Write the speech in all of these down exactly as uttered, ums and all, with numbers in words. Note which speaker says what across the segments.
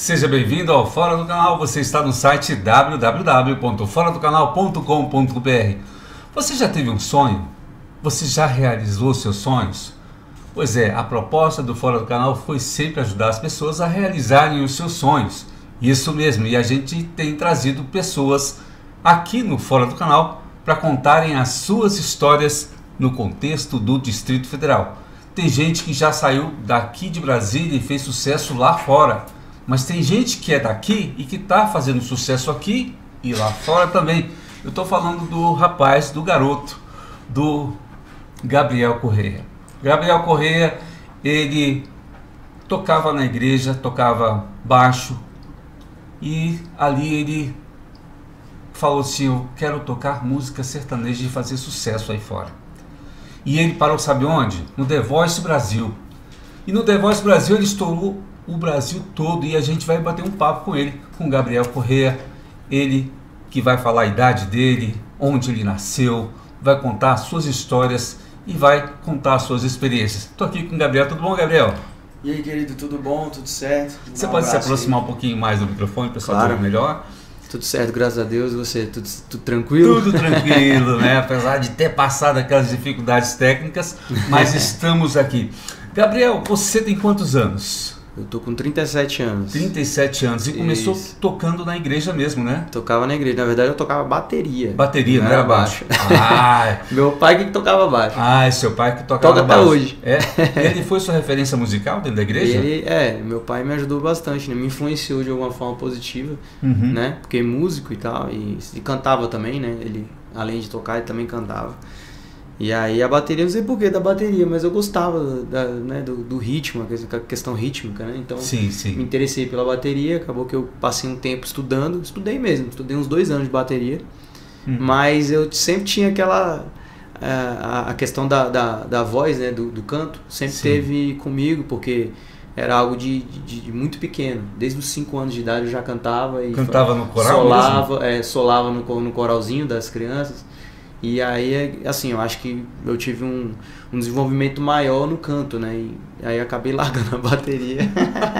Speaker 1: Seja bem-vindo ao Fora do Canal. Você está no site w w w ponto fora do canal ponto com ponto b r. Você já teve um sonho? Você já realizou seus sonhos? Pois é, a proposta do Fora do Canal foi sempre ajudar as pessoas a realizarem os seus sonhos. Isso mesmo, e a gente tem trazido pessoas aqui no Fora do Canal para contarem as suas histórias no contexto do Distrito Federal. Tem gente que já saiu daqui de Brasília e fez sucesso lá fora, mas tem gente que é daqui e que está fazendo sucesso aqui e lá fora também. Eu estou falando do rapaz, do garoto, do Gabriel Correia. Gabriel Correia, ele tocava na igreja, tocava baixo, e ali ele falou assim: eu quero tocar música sertaneja e fazer sucesso aí fora. E ele parou, sabe onde? No The Voice Brasil. E no The Voice Brasil ele estourou o Brasil todo, e a gente vai bater um papo com ele, com o Gabriel Correia. Ele que vai falar a idade dele, onde ele nasceu, vai contar suas histórias e vai contar suas experiências. Estou aqui com o Gabriel. Tudo bom, Gabriel?
Speaker 2: E aí, querido, tudo bom? Tudo certo?
Speaker 1: Você pode se aproximar aí um pouquinho mais do microfone, pessoal, claro, ter melhor?
Speaker 2: Tudo certo, graças a Deus. Você, tudo, tudo tranquilo?
Speaker 1: Tudo tranquilo, né? Apesar de ter passado aquelas dificuldades técnicas, mas estamos aqui. Gabriel, você tem quantos anos?
Speaker 2: Eu tô com trinta e sete anos.
Speaker 1: trinta e sete anos. E começou
Speaker 2: Isso.
Speaker 1: tocando na igreja mesmo, né?
Speaker 2: Tocava na igreja. Na verdade, eu tocava bateria.
Speaker 1: Bateria, não era baixo? Ah,
Speaker 2: meu pai que tocava baixo.
Speaker 1: Ah, é seu pai que tocava
Speaker 2: Toca
Speaker 1: baixo.
Speaker 2: até hoje.
Speaker 1: É? Ele foi sua referência musical dentro da igreja?
Speaker 2: Ele, é, meu pai me ajudou bastante, né? Me influenciou de alguma forma positiva,
Speaker 1: Uhum.
Speaker 2: né? Porque é músico e tal, e, e cantava também, né? Ele, além de tocar, ele também cantava. E aí a bateria, não sei porquê da bateria, mas eu gostava da, né, do, do ritmo, a questão rítmica, né? Então
Speaker 1: sim, sim.
Speaker 2: me interessei pela bateria, acabou que eu passei um tempo estudando, estudei mesmo, estudei uns dois anos de bateria, hum. mas eu sempre tinha aquela, a, a questão da, da, da voz, né, do, do canto, sempre sim. teve comigo, porque era algo de, de, de muito pequeno, desde os cinco anos de idade eu já cantava. E
Speaker 1: cantava no coral
Speaker 2: solava,
Speaker 1: mesmo?
Speaker 2: É, solava no, no coralzinho das crianças. E aí, assim, eu acho que eu tive um, um desenvolvimento maior no canto, né? E aí acabei largando a bateria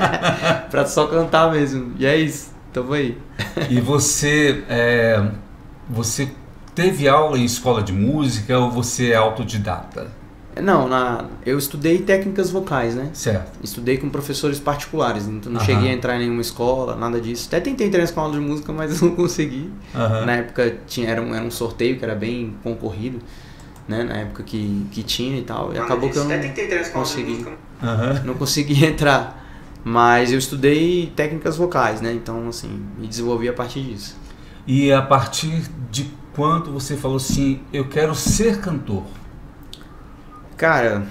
Speaker 2: pra só cantar mesmo. E é isso, tamo aí.
Speaker 1: E você, é, você teve aula em escola de música ou você é autodidata?
Speaker 2: Não, na, eu estudei técnicas vocais, né?
Speaker 1: Certo.
Speaker 2: Estudei com professores particulares, então não
Speaker 1: Aham.
Speaker 2: cheguei a entrar em nenhuma escola, nada disso. Até tentei entrar em escola de música, mas não consegui.
Speaker 1: Aham.
Speaker 2: Na época tinha, era, um, era um sorteio que era bem concorrido, né? Na época que, que tinha e tal. E nada acabou disso. Que eu não tentei entrar em escola consegui, de música.
Speaker 1: Aham.
Speaker 2: Não consegui entrar. Mas eu estudei técnicas vocais, né? Então, assim, me desenvolvi a partir disso.
Speaker 1: E a partir de quando você falou assim: eu quero ser cantor?
Speaker 2: Cara,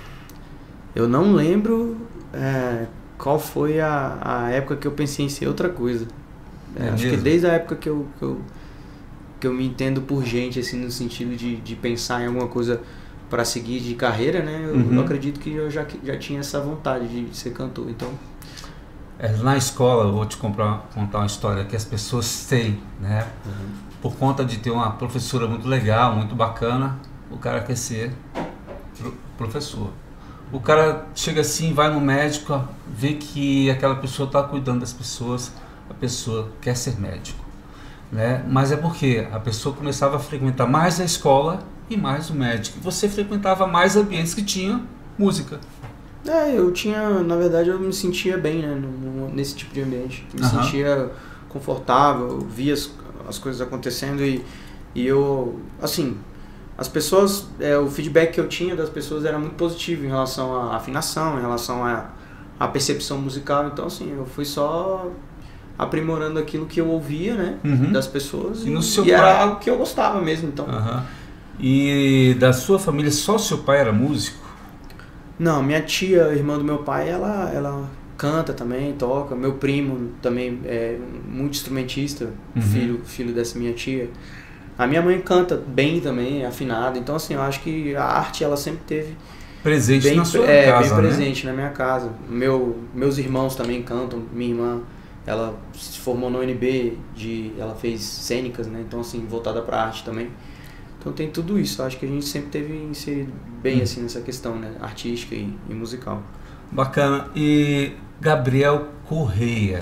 Speaker 2: eu não lembro é, qual foi a, a época que eu pensei em ser outra coisa. É,
Speaker 1: é
Speaker 2: acho
Speaker 1: mesmo?
Speaker 2: que desde a época que eu, que eu, que eu me entendo por gente, assim, no sentido de, de pensar em alguma coisa para seguir de carreira, né? Eu,
Speaker 1: uhum.
Speaker 2: eu acredito que eu já, já tinha essa vontade de ser cantor, então...
Speaker 1: É, na escola, eu vou te comprar, contar uma história que as pessoas têm, né? Uhum. Por conta de ter uma professora muito legal, muito bacana, o cara quer ser professor. O cara chega assim, vai no médico, vê que aquela pessoa está cuidando das pessoas, a pessoa quer ser médico, né? Mas é porque a pessoa começava a frequentar mais a escola e mais o médico. Você frequentava mais ambientes que tinham música.
Speaker 2: É, eu tinha, na verdade, eu me sentia bem, né, nesse tipo de ambiente. Me uhum. sentia confortável, via as, as coisas acontecendo e, e eu, assim... As pessoas, é, o feedback que eu tinha das pessoas era muito positivo em relação à afinação, em relação à, à percepção musical. Então, assim, eu fui só aprimorando aquilo que eu ouvia, né, uhum. das pessoas. E, no seu e pai... era algo que eu gostava mesmo, então.
Speaker 1: Uhum. E da sua família, só seu pai era músico?
Speaker 2: Não, minha tia, irmã do meu pai, ela, ela canta também, toca. Meu primo também é muito instrumentista, uhum. filho, filho dessa minha tia. A minha mãe canta bem também, afinada. Então, assim, eu acho que a arte, ela sempre teve...
Speaker 1: Presente
Speaker 2: bem,
Speaker 1: na sua
Speaker 2: é,
Speaker 1: casa,
Speaker 2: bem presente,
Speaker 1: né?
Speaker 2: Na minha casa. Meu, meus irmãos também cantam. Minha irmã, ela se formou no U N B, de, ela fez cênicas, né? Então, assim, voltada para arte também. Então, tem tudo isso. Eu acho que a gente sempre teve inserido bem, hum. assim, nessa questão, né? Artística e, e musical.
Speaker 1: Bacana. E Gabriel Correia,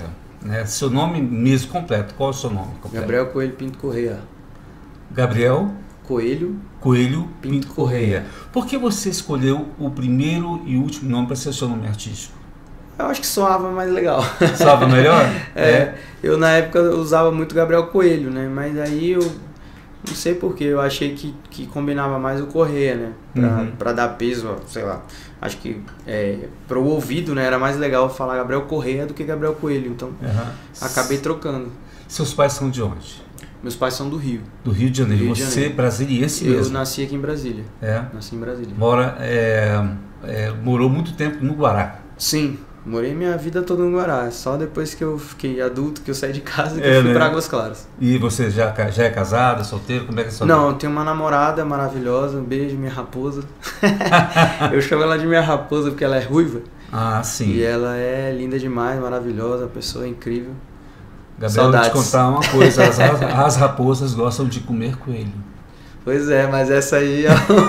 Speaker 1: né? Seu nome mesmo completo, qual é o seu nome completo?
Speaker 2: Gabriel Coelho Pinto Correia.
Speaker 1: Gabriel
Speaker 2: Coelho
Speaker 1: Coelho Pinto,
Speaker 2: Pinto Correia.
Speaker 1: Correia. Por que você escolheu o primeiro e último nome para ser seu nome artístico?
Speaker 2: Eu acho que soava mais legal.
Speaker 1: Soava melhor?
Speaker 2: é, é, eu na época usava muito Gabriel Coelho, né? Mas aí eu não sei porquê, eu achei que, que combinava mais o Correia, né? Pra, uhum. pra dar peso, sei lá. Acho que é, pro ouvido, né, era mais legal falar Gabriel Correia do que Gabriel Coelho. Então uhum. acabei trocando.
Speaker 1: Seus pais são de onde?
Speaker 2: Meus pais são do Rio.
Speaker 1: Do Rio de Janeiro.
Speaker 2: Rio de
Speaker 1: Você
Speaker 2: Janeiro.
Speaker 1: brasiliense
Speaker 2: eu
Speaker 1: mesmo?
Speaker 2: Eu nasci aqui em Brasília.
Speaker 1: É?
Speaker 2: Nasci em Brasília.
Speaker 1: Mora, é, é, morou muito tempo no Guará?
Speaker 2: Sim. Morei minha vida toda no Guará, só depois que eu fiquei adulto, que eu saí de casa e que
Speaker 1: é,
Speaker 2: eu fui
Speaker 1: né?
Speaker 2: para Águas Claras.
Speaker 1: E você já, já é casada, solteiro? Como é que é a sua
Speaker 2: Não,
Speaker 1: vida?
Speaker 2: eu tenho uma namorada maravilhosa, um beijo, minha raposa. Eu chamo ela de minha raposa porque ela é ruiva.
Speaker 1: Ah, sim.
Speaker 2: E ela é linda demais, maravilhosa, pessoa incrível.
Speaker 1: Gabriel,
Speaker 2: Saudades.
Speaker 1: eu vou te contar uma coisa, as, as raposas gostam de comer coelho.
Speaker 2: Pois é, mas essa aí...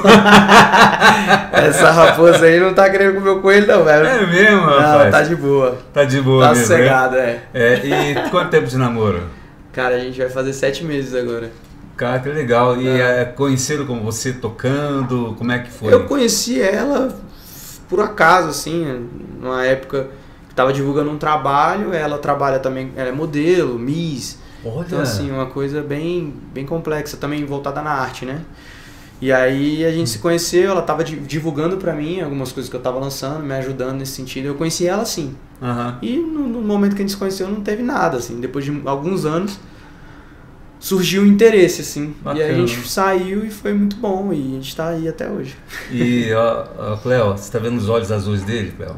Speaker 2: essa raposa aí não tá querendo comer o coelho não, velho.
Speaker 1: É mesmo, rapaz?
Speaker 2: Não, tá de boa.
Speaker 1: Tá de boa
Speaker 2: tá
Speaker 1: mesmo,
Speaker 2: sossegado, é.
Speaker 1: é. E quanto tempo de namoro?
Speaker 2: Cara, a gente vai fazer sete meses agora.
Speaker 1: Cara, que legal. E
Speaker 2: é.
Speaker 1: é, conheceram como você tocando? Como é que foi?
Speaker 2: Eu conheci ela por acaso, assim, numa época que tava divulgando um trabalho. Ela trabalha também, ela é modelo, Miss.
Speaker 1: Olha.
Speaker 2: Então, assim, uma coisa bem, bem complexa, também voltada na arte, né? E aí a gente se conheceu, ela tava divulgando pra mim algumas coisas que eu tava lançando, me ajudando nesse sentido. Eu conheci ela, sim.
Speaker 1: Uhum.
Speaker 2: E no, no momento que a gente se conheceu não teve nada, assim. Depois de alguns anos surgiu o interesse, assim.
Speaker 1: Bacana.
Speaker 2: E aí a gente saiu e foi muito bom. E a gente tá aí até hoje.
Speaker 1: E, ó, ó Cleo, você tá vendo os olhos azuis dele, Cleo?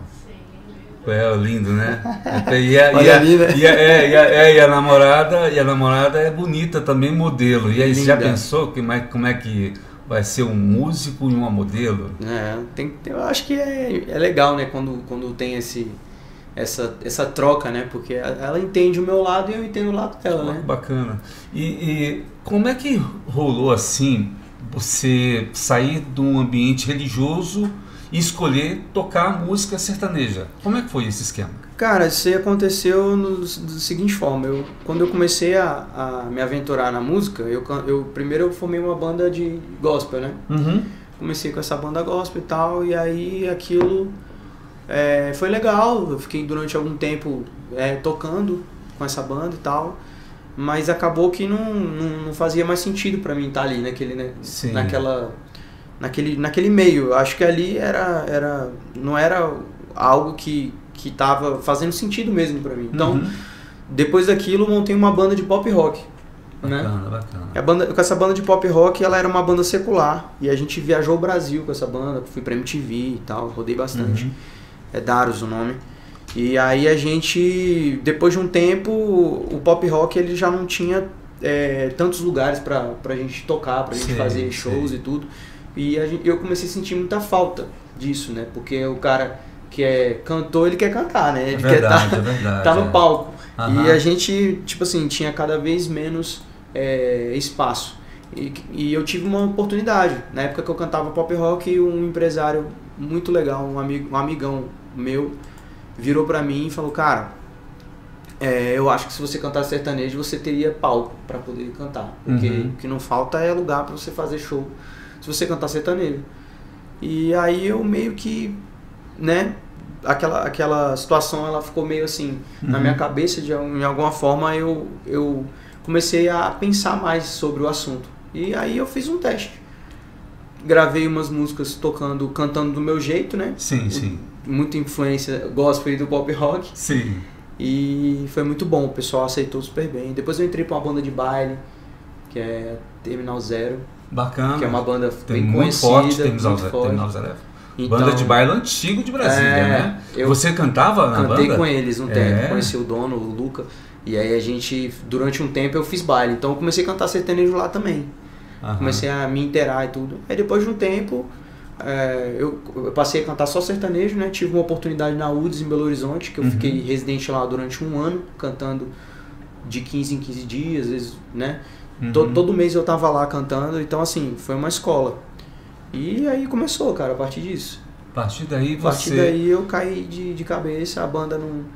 Speaker 1: É lindo, né? E a,
Speaker 2: Olha
Speaker 1: e a,
Speaker 2: ali, né?
Speaker 1: E a, é, e a, é, e a namorada, e a namorada é bonita também, modelo. E aí você já pensou que, como é que vai ser um músico e uma modelo?
Speaker 2: É, tem, eu acho que é, é legal, né? Quando, quando tem esse, essa, essa troca, né? Porque ela entende o meu lado e eu entendo o lado dela, né?
Speaker 1: Bacana. E, e como é que rolou assim, você sair de um ambiente religioso e escolher tocar música sertaneja? Como é que foi esse esquema?
Speaker 2: Cara, isso aí aconteceu no, da seguinte forma. Eu, quando eu comecei a, a me aventurar na música, eu, eu primeiro eu formei uma banda de gospel, né?
Speaker 1: Uhum.
Speaker 2: Comecei com essa banda gospel e tal, e aí aquilo é, foi legal. Eu fiquei durante algum tempo é, tocando com essa banda e tal, mas acabou que não, não, não fazia mais sentido pra mim estar ali naquele, né?
Speaker 1: Sim.
Speaker 2: naquela... Naquele, naquele meio. Eu acho que ali era, era, não era algo que que estava fazendo sentido mesmo para mim. Então, uhum. depois daquilo, montei uma banda de pop rock.
Speaker 1: Bacana,
Speaker 2: né?
Speaker 1: bacana.
Speaker 2: A banda, com essa banda de pop rock, ela era uma banda secular. E a gente viajou o Brasil com essa banda, fui pra M T V e tal, rodei bastante. Uhum. É Darius o nome. E aí a gente, depois de um tempo, o pop rock ele já não tinha é, tantos lugares pra, pra gente tocar, pra gente sim, fazer shows sim. e tudo. E a gente, eu comecei a sentir muita falta disso, né? Porque o cara que é cantor, ele quer cantar, né? Ele
Speaker 1: é verdade,
Speaker 2: quer
Speaker 1: é verdade,
Speaker 2: tá no
Speaker 1: é.
Speaker 2: palco.
Speaker 1: Uhum.
Speaker 2: E a gente, tipo assim, tinha cada vez menos é, espaço. E, e eu tive uma oportunidade. Na época que eu cantava pop rock, um empresário muito legal, um, amigo, um amigão meu, virou pra mim e falou, cara, é, eu acho que se você cantar sertanejo, você teria palco pra poder cantar. Porque uhum. o que não falta é lugar pra você fazer show se você cantar sertanejo. E aí eu meio que, né, aquela, aquela situação ela ficou meio assim, uhum. na minha cabeça, de, de alguma forma eu, eu comecei a pensar mais sobre o assunto. E aí eu fiz um teste. Gravei umas músicas tocando, cantando do meu jeito, né?
Speaker 1: Sim, sim.
Speaker 2: Muita influência gospel e do pop rock.
Speaker 1: Sim.
Speaker 2: E foi muito bom, o pessoal aceitou super bem. Depois eu entrei pra uma banda de baile, que é Terminal Zero.
Speaker 1: Bacana.
Speaker 2: Que é uma banda
Speaker 1: Tem
Speaker 2: bem
Speaker 1: muito
Speaker 2: conhecida.
Speaker 1: Forte, Terminal
Speaker 2: muito
Speaker 1: Zero.
Speaker 2: forte.
Speaker 1: Terminal Zero.
Speaker 2: Então,
Speaker 1: banda de baile antigo de Brasília,
Speaker 2: é,
Speaker 1: né?
Speaker 2: Eu
Speaker 1: Você cantava na banda?
Speaker 2: Cantei com eles um
Speaker 1: é.
Speaker 2: tempo, conheci o dono, o Luca. E aí a gente, durante um tempo eu fiz baile. Então eu comecei a cantar sertanejo lá também. Uhum. Comecei a me inteirar e tudo. Aí depois de um tempo, é, eu, eu passei a cantar só sertanejo, né? Tive uma oportunidade na U D S em Belo Horizonte, que eu uhum. fiquei residente lá durante um ano, cantando de quinze em quinze dias, às vezes, né? Uhum. Todo, todo mês eu tava lá cantando, então assim, foi uma escola. E aí começou, cara, a partir disso.
Speaker 1: A partir daí você...
Speaker 2: A partir daí eu caí de, de cabeça, a banda não,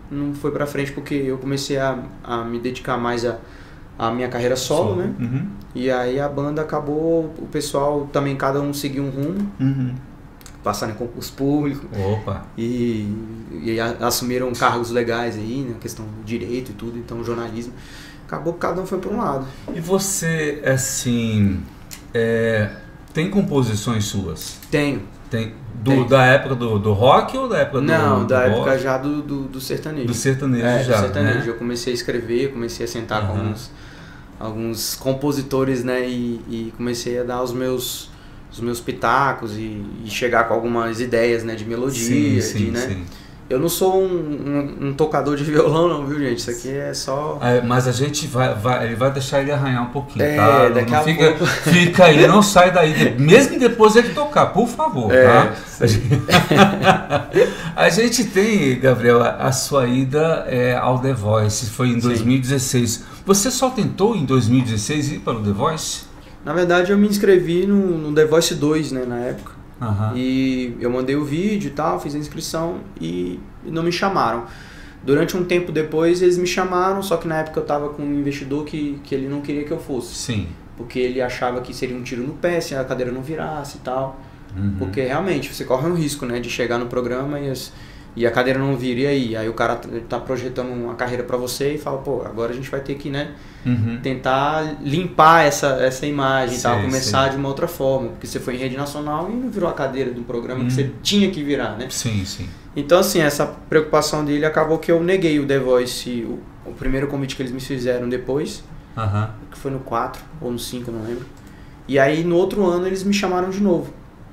Speaker 2: não foi pra frente porque eu comecei a, a me dedicar mais a, a minha carreira solo, solo. né?
Speaker 1: Uhum.
Speaker 2: E aí a banda acabou, o pessoal também, cada um seguiu um rumo,
Speaker 1: uhum.
Speaker 2: passaram em concurso público.
Speaker 1: Opa.
Speaker 2: E, e assumiram cargos legais aí, né? Questão do direito e tudo, então jornalismo. Acabou que cada um foi para um lado.
Speaker 1: E você, assim, é, tem composições suas?
Speaker 2: Tenho.
Speaker 1: Tem, do, da época do, do rock ou da época do
Speaker 2: Não,
Speaker 1: do
Speaker 2: da
Speaker 1: rock?
Speaker 2: época já do, do, do sertanejo.
Speaker 1: Do sertanejo
Speaker 2: é,
Speaker 1: já,
Speaker 2: do sertanejo.
Speaker 1: né?
Speaker 2: Eu comecei a escrever, comecei a sentar uhum. com alguns, alguns compositores, né? E, e comecei a dar os meus, os meus pitacos e, e chegar com algumas ideias, né? De melodia,
Speaker 1: sim, sim,
Speaker 2: de, né?
Speaker 1: Sim.
Speaker 2: Eu não sou um, um, um tocador de violão não, viu, gente? Isso aqui é só...
Speaker 1: É, mas a gente vai, vai, ele vai deixar ele arranhar um pouquinho,
Speaker 2: é,
Speaker 1: tá?
Speaker 2: Daqui
Speaker 1: não
Speaker 2: a
Speaker 1: fica,
Speaker 2: pouco...
Speaker 1: fica aí, não sai daí, mesmo depois ele tocar, por favor,
Speaker 2: é,
Speaker 1: tá? A gente... a gente tem, Gabriel, a sua ida é, ao The Voice, foi em dois mil e dezesseis. Sim. Você só tentou em dois mil e dezesseis ir para o The Voice?
Speaker 2: Na verdade, eu me inscrevi no, no The Voice dois, né, na época.
Speaker 1: Uhum.
Speaker 2: E eu mandei o vídeo e tal, fiz a inscrição e não me chamaram. Durante um tempo depois eles me chamaram, só que na época eu tava com um investidor que, que ele não queria que eu fosse.
Speaker 1: Sim. Porque
Speaker 2: ele achava que seria um tiro no pé se a cadeira não virasse e tal.
Speaker 1: Uhum.
Speaker 2: Porque realmente você corre um risco, né, de chegar no programa e, as, e a cadeira não vira, e aí? Aí o cara tá projetando uma carreira pra você e fala, pô, agora a gente vai ter que, né,
Speaker 1: uhum.
Speaker 2: tentar limpar essa, essa imagem e tal, começar
Speaker 1: sei.
Speaker 2: de uma outra forma, porque você foi em rede nacional e não virou a cadeira de um programa
Speaker 1: uhum.
Speaker 2: que você tinha que virar, né?
Speaker 1: Sim, sim.
Speaker 2: Então, assim, essa preocupação dele acabou que eu neguei o The Voice, o, o primeiro convite que eles me fizeram depois,
Speaker 1: uhum.
Speaker 2: que foi no quatro ou no cinco, não lembro. E aí, no outro ano, eles me chamaram de novo.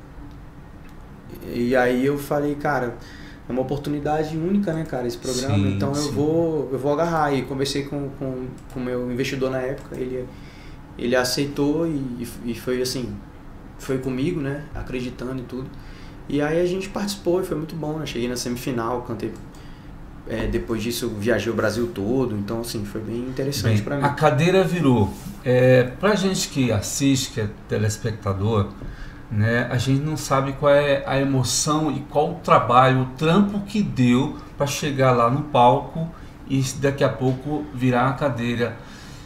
Speaker 2: E aí eu falei, cara... É uma oportunidade única, né, cara, esse programa,
Speaker 1: sim,
Speaker 2: então
Speaker 1: sim.
Speaker 2: eu vou eu vou agarrar. E conversei com o com, com meu investidor na época, ele, ele aceitou e, e foi assim, foi comigo, né, acreditando e tudo. E aí a gente participou e foi muito bom, né, cheguei na semifinal, cantei, é, depois disso eu viajei o Brasil todo, então assim, foi bem interessante para mim.
Speaker 1: A cadeira virou, é, pra gente que assiste, que é telespectador, né, a gente não sabe qual é a emoção e qual o trabalho, o trampo que deu para chegar lá no palco e daqui a pouco virar a cadeira.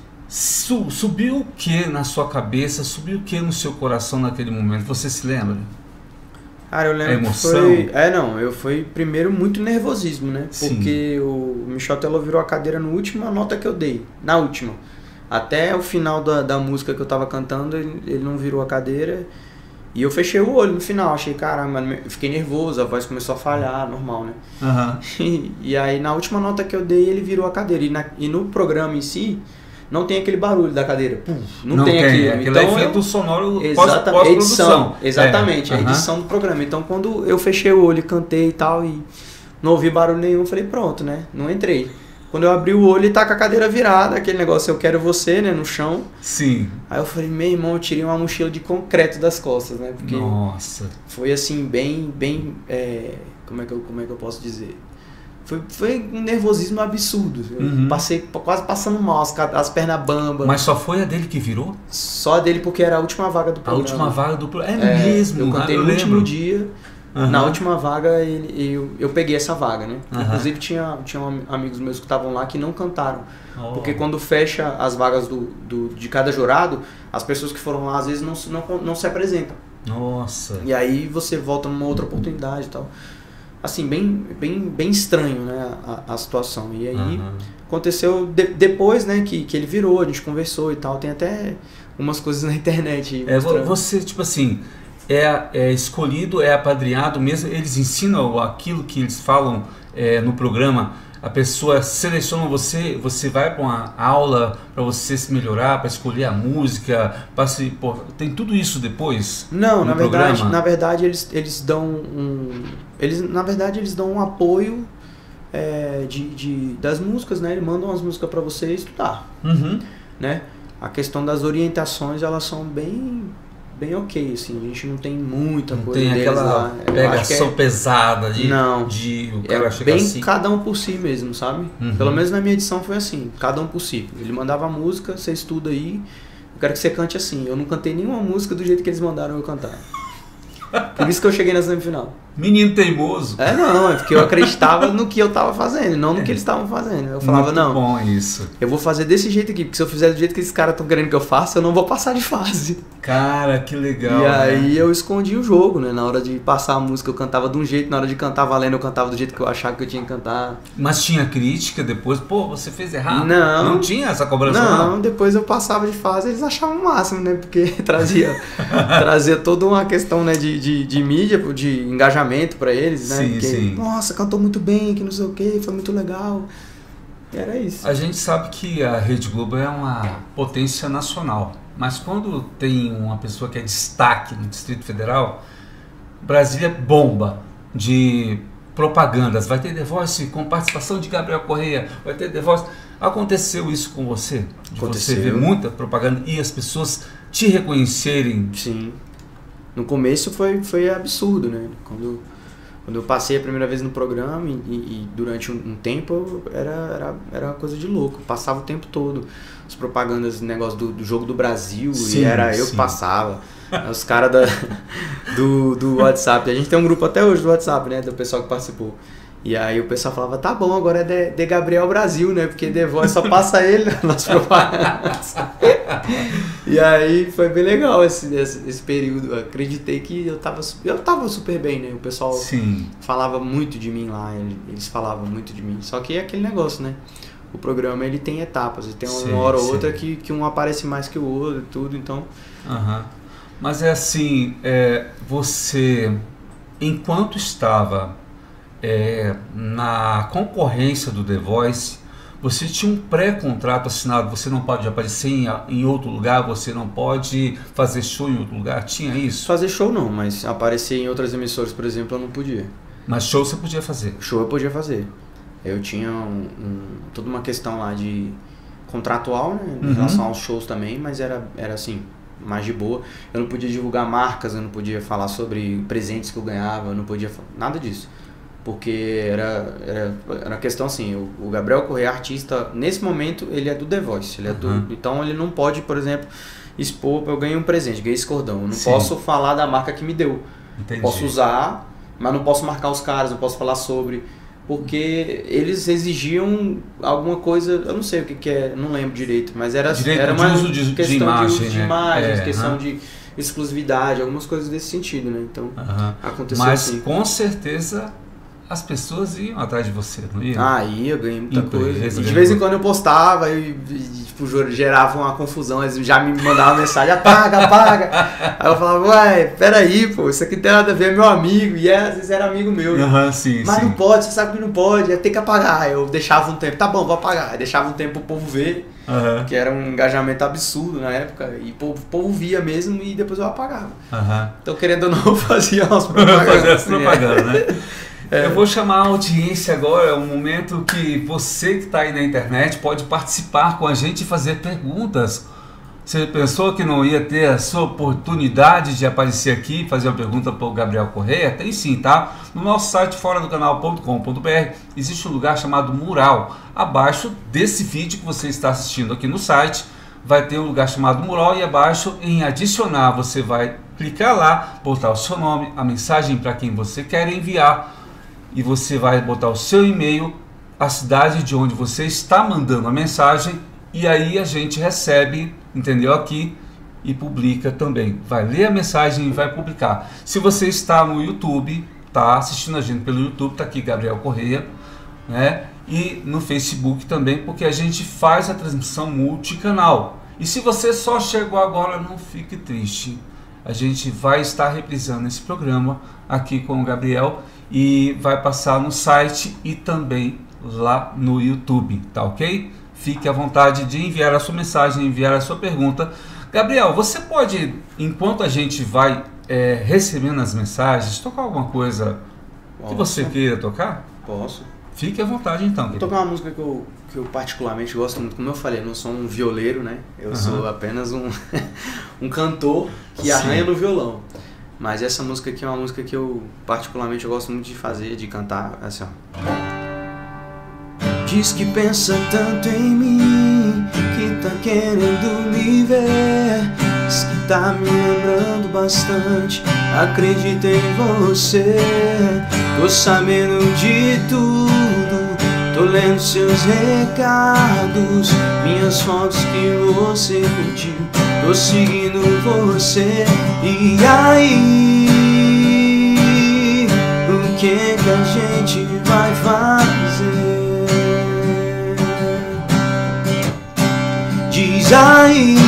Speaker 1: Su, subiu o que na sua cabeça, subiu o que no seu coração naquele momento? Você se lembra?
Speaker 2: Cara, eu lembro
Speaker 1: a emoção?
Speaker 2: que foi... É, não, eu fui primeiro muito nervosismo, né?
Speaker 1: Sim.
Speaker 2: Porque o Michel Teló virou a cadeira na última nota que eu dei, na última. Até o final da, da música que eu tava cantando, ele, ele não virou a cadeira. E eu fechei o olho no final, achei, caramba, eu fiquei nervoso, a voz começou a falhar, normal, né?
Speaker 1: Uhum.
Speaker 2: E, e aí na última nota que eu dei, ele virou a cadeira. E, na, e no programa em si, não tem aquele barulho da cadeira. Puf, não,
Speaker 1: não
Speaker 2: tem,
Speaker 1: tem
Speaker 2: aquilo.
Speaker 1: Aquele
Speaker 2: então,
Speaker 1: efeito
Speaker 2: eu,
Speaker 1: sonoro
Speaker 2: exata,
Speaker 1: pós-produção.
Speaker 2: Edição, exatamente,
Speaker 1: é.
Speaker 2: a edição uhum. do programa. Então quando eu fechei o olho, cantei e tal, e não ouvi barulho nenhum, eu falei, pronto, né? Não entrei. Quando eu abri o olho e tá com a cadeira virada, aquele negócio, eu quero você, né, no chão.
Speaker 1: Sim.
Speaker 2: Aí eu falei, meu irmão, eu tirei uma mochila de concreto das costas, né? Porque
Speaker 1: nossa.
Speaker 2: Foi assim, bem, bem, é, como, é que eu, como é que eu posso dizer? Foi, foi um nervosismo absurdo.
Speaker 1: Uhum.
Speaker 2: Eu passei quase passando mal, as, as pernas bambas.
Speaker 1: Mas só foi a dele que virou?
Speaker 2: Só a dele, porque era a última vaga do programa.
Speaker 1: A última vaga do programa, é, é mesmo.
Speaker 2: Eu cantei
Speaker 1: eu
Speaker 2: no
Speaker 1: lembro.
Speaker 2: último dia.
Speaker 1: Uhum.
Speaker 2: Na última vaga ele, eu, eu peguei essa vaga, né?
Speaker 1: Uhum.
Speaker 2: Inclusive tinha, tinha amigos meus que estavam lá que não cantaram.
Speaker 1: Oh.
Speaker 2: Porque quando fecha as vagas do, do, de cada jurado, as pessoas que foram lá às vezes não, não, não se apresentam.
Speaker 1: Nossa.
Speaker 2: E aí você volta numa outra oportunidade e tal. Assim, bem, bem, bem estranho, né, a, a situação. E aí uhum. aconteceu de, depois, né, que, que ele virou, a gente conversou e tal. Tem até umas coisas na internet.
Speaker 1: É, você, tipo assim... É, é escolhido, é apadrinhado mesmo, eles ensinam aquilo que eles falam é, no programa, a pessoa seleciona você, você vai para uma aula para você se melhorar, para escolher a música, para se, pô, tem tudo isso depois?
Speaker 2: Não,
Speaker 1: no
Speaker 2: na
Speaker 1: programa?
Speaker 2: verdade, na verdade eles, eles dão um, eles, na verdade eles dão um apoio é, de, de, das músicas, né? Eles mandam as músicas para você estudar,
Speaker 1: uhum.
Speaker 2: né? A questão das orientações, elas são bem bem ok, assim, a gente não tem muita
Speaker 1: não
Speaker 2: coisa
Speaker 1: tem
Speaker 2: deles
Speaker 1: aquela
Speaker 2: lá.
Speaker 1: pegação é... pesada de,
Speaker 2: não,
Speaker 1: de o cara
Speaker 2: é bem
Speaker 1: assim.
Speaker 2: Cada um por si mesmo, sabe?
Speaker 1: Uhum.
Speaker 2: Pelo menos na minha edição foi assim, cada um por si. Ele mandava a música, você estuda aí, eu quero que você cante assim. Eu não cantei nenhuma música do jeito que eles mandaram eu cantar. Por isso que eu cheguei na semifinal.
Speaker 1: Menino teimoso.
Speaker 2: É, não, é porque eu acreditava no que eu tava fazendo, não no que eles estavam fazendo. Eu falava,
Speaker 1: Muito
Speaker 2: não,
Speaker 1: bom isso.
Speaker 2: Eu vou fazer desse jeito aqui, porque se eu fizer do jeito que esses caras estão querendo que eu faça, eu não vou passar de fase.
Speaker 1: Cara, que legal.
Speaker 2: E aí
Speaker 1: né?
Speaker 2: eu escondi o jogo, né? Na hora de passar a música eu cantava de um jeito, na hora de cantar valendo eu cantava do jeito que eu achava que eu tinha que cantar.
Speaker 1: Mas tinha crítica depois? Pô, você fez errado?
Speaker 2: Não.
Speaker 1: Não tinha essa cobrança?
Speaker 2: Não,
Speaker 1: não?
Speaker 2: depois eu passava de fase, eles achavam o máximo, né? Porque trazia, trazia toda uma questão, né, de, de, de mídia, de engajamento pra eles, né?
Speaker 1: Sim,
Speaker 2: Porque,
Speaker 1: sim.
Speaker 2: nossa, cantou muito bem, que não sei o que, foi muito legal. E era isso.
Speaker 1: A gente sabe que a Rede Globo é uma potência nacional, mas quando tem uma pessoa que é destaque no Distrito Federal, Brasília bomba de propagandas. Vai ter The Voice com participação de Gabriel Correia, vai ter The Voice. Aconteceu isso com você? De
Speaker 2: Aconteceu.
Speaker 1: Você ver muita propaganda e as pessoas te reconhecerem?
Speaker 2: Sim. No começo foi, foi absurdo, né? Quando, quando eu passei a primeira vez no programa e, e, e durante um, um tempo era, era, era uma coisa de louco. Passava o tempo todo. As propagandas, negócio do, do Jogo do Brasil,
Speaker 1: Sim,
Speaker 2: e era eu
Speaker 1: sim.
Speaker 2: que passava. Os caras do, do WhatsApp. A gente tem um grupo até hoje do WhatsApp, né? Do pessoal que participou. E aí o pessoal falava, tá bom, agora é de, de Gabriel Brasil, né? Porque The Voice só passa ele nas propagandas. E aí foi bem legal esse, esse, esse período. Eu acreditei que eu tava, eu tava super bem, né? O pessoal
Speaker 1: Sim.
Speaker 2: falava muito de mim lá, eles falavam muito de mim. Só que é aquele negócio, né? O programa ele tem etapas, ele tem uma
Speaker 1: Sim,
Speaker 2: hora ou
Speaker 1: sim.
Speaker 2: outra que, que um aparece mais que o outro e tudo, então...
Speaker 1: Aham. Mas é assim, é, você, enquanto estava é, na concorrência do The Voice, você tinha um pré-contrato assinado, você não pode aparecer em, em outro lugar, você não pode fazer show em outro lugar, tinha isso?
Speaker 2: Fazer show não, mas aparecer em outras emissoras, por exemplo, eu não podia.
Speaker 1: Mas show você podia fazer?
Speaker 2: Show eu podia fazer. Eu tinha um, um, toda uma questão lá de contratual, né, em
Speaker 1: Uhum.
Speaker 2: relação aos shows também, mas era, era assim, mais de boa. Eu não podia divulgar marcas, eu não podia falar sobre presentes que eu ganhava, eu não podia falar nada disso. Porque era, era, era uma questão assim, o, o Gabriel Correia, artista, nesse momento ele é do The Voice, ele é do,
Speaker 1: Uhum.
Speaker 2: então ele não pode, por exemplo, expor, eu ganhei um presente, ganhei esse cordão, eu não
Speaker 1: Sim.
Speaker 2: posso falar da marca que me deu.
Speaker 1: Entendi.
Speaker 2: Posso usar, mas não posso marcar os caras, não posso falar sobre, porque eles exigiam alguma coisa, eu não sei o que, que é, não lembro direito, mas era,
Speaker 1: Direito
Speaker 2: era
Speaker 1: de
Speaker 2: uma
Speaker 1: uso de- de
Speaker 2: questão
Speaker 1: imagem,
Speaker 2: de uso de
Speaker 1: né?
Speaker 2: imagens,
Speaker 1: É,
Speaker 2: questão
Speaker 1: aham.
Speaker 2: de exclusividade, algumas coisas desse sentido, né? Então,
Speaker 1: Uhum.
Speaker 2: aconteceu
Speaker 1: Mas
Speaker 2: assim.
Speaker 1: com certeza as pessoas iam atrás de você, não iam?
Speaker 2: Ah, ia, eu ganhei muita
Speaker 1: Empresa,
Speaker 2: coisa. E de
Speaker 1: ganhou.
Speaker 2: vez em quando eu postava e, e tipo, gerava uma confusão, eles já me mandavam mensagem, apaga, apaga. Aí eu falava, ué, peraí, pô, isso aqui não tem nada a ver, é meu amigo, e é, às vezes era amigo meu.
Speaker 1: Aham, sim,
Speaker 2: Mas
Speaker 1: sim.
Speaker 2: não pode, você sabe que não pode, é ter que apagar. Aí eu deixava um tempo, tá bom, vou apagar. Aí deixava um tempo pro povo ver,
Speaker 1: Aham,
Speaker 2: que era um engajamento absurdo na época, e o povo, o povo via mesmo e depois eu apagava.
Speaker 1: aham.
Speaker 2: Então, querendo ou não, eu fazia umas
Speaker 1: Fazer
Speaker 2: propagandas.
Speaker 1: essa
Speaker 2: assim,
Speaker 1: propaganda, né?
Speaker 2: É.
Speaker 1: Eu vou chamar a audiência agora, é um momento que você que está aí na internet pode participar com a gente e fazer perguntas. Você pensou que não ia ter a sua oportunidade de aparecer aqui e fazer uma pergunta para o Gabriel Correia? Tem sim, tá? No nosso site fora do canal ponto com ponto br existe um lugar chamado Mural. Abaixo desse vídeo que você está assistindo aqui no site, vai ter um lugar chamado Mural e abaixo em adicionar você vai clicar lá, botar o seu nome, a mensagem para quem você quer enviar e você vai botar o seu e-mail, a cidade de onde você está mandando a mensagem e aí a gente recebe, entendeu, aqui e publica também. Vai ler a mensagem e vai publicar. Se você está no YouTube, tá assistindo a gente pelo YouTube, tá aqui Gabriel Correia, né? E no Facebook também, porque a gente faz a transmissão multicanal. E se você só chegou agora, não fique triste. A gente vai estar reprisando esse programa aqui com o Gabriel e vai passar no site e também lá no YouTube, tá ok? Fique à vontade de enviar a sua mensagem, enviar a sua pergunta. Gabriel, você pode, enquanto a gente vai é, recebendo as mensagens, tocar alguma coisa que você queira tocar?
Speaker 2: Posso.
Speaker 1: Fique à vontade então.
Speaker 2: Vou tocar uma música que eu, que eu particularmente gosto muito. Como eu falei, eu não sou um violeiro, né? Eu
Speaker 1: Uhum.
Speaker 2: sou apenas um, um cantor que
Speaker 1: Sim.
Speaker 2: arranha no violão. Mas essa música aqui é uma música que eu particularmente eu gosto muito de fazer, de cantar, assim, ó. Diz que pensa tanto em mim, que tá querendo me ver. Diz que tá me lembrando bastante. Acredito em você, tô sabendo de tudo, tô lendo seus recados, minhas fotos que você curtiu, tô seguindo você. E aí, o que que a gente vai fazer? Diz aí,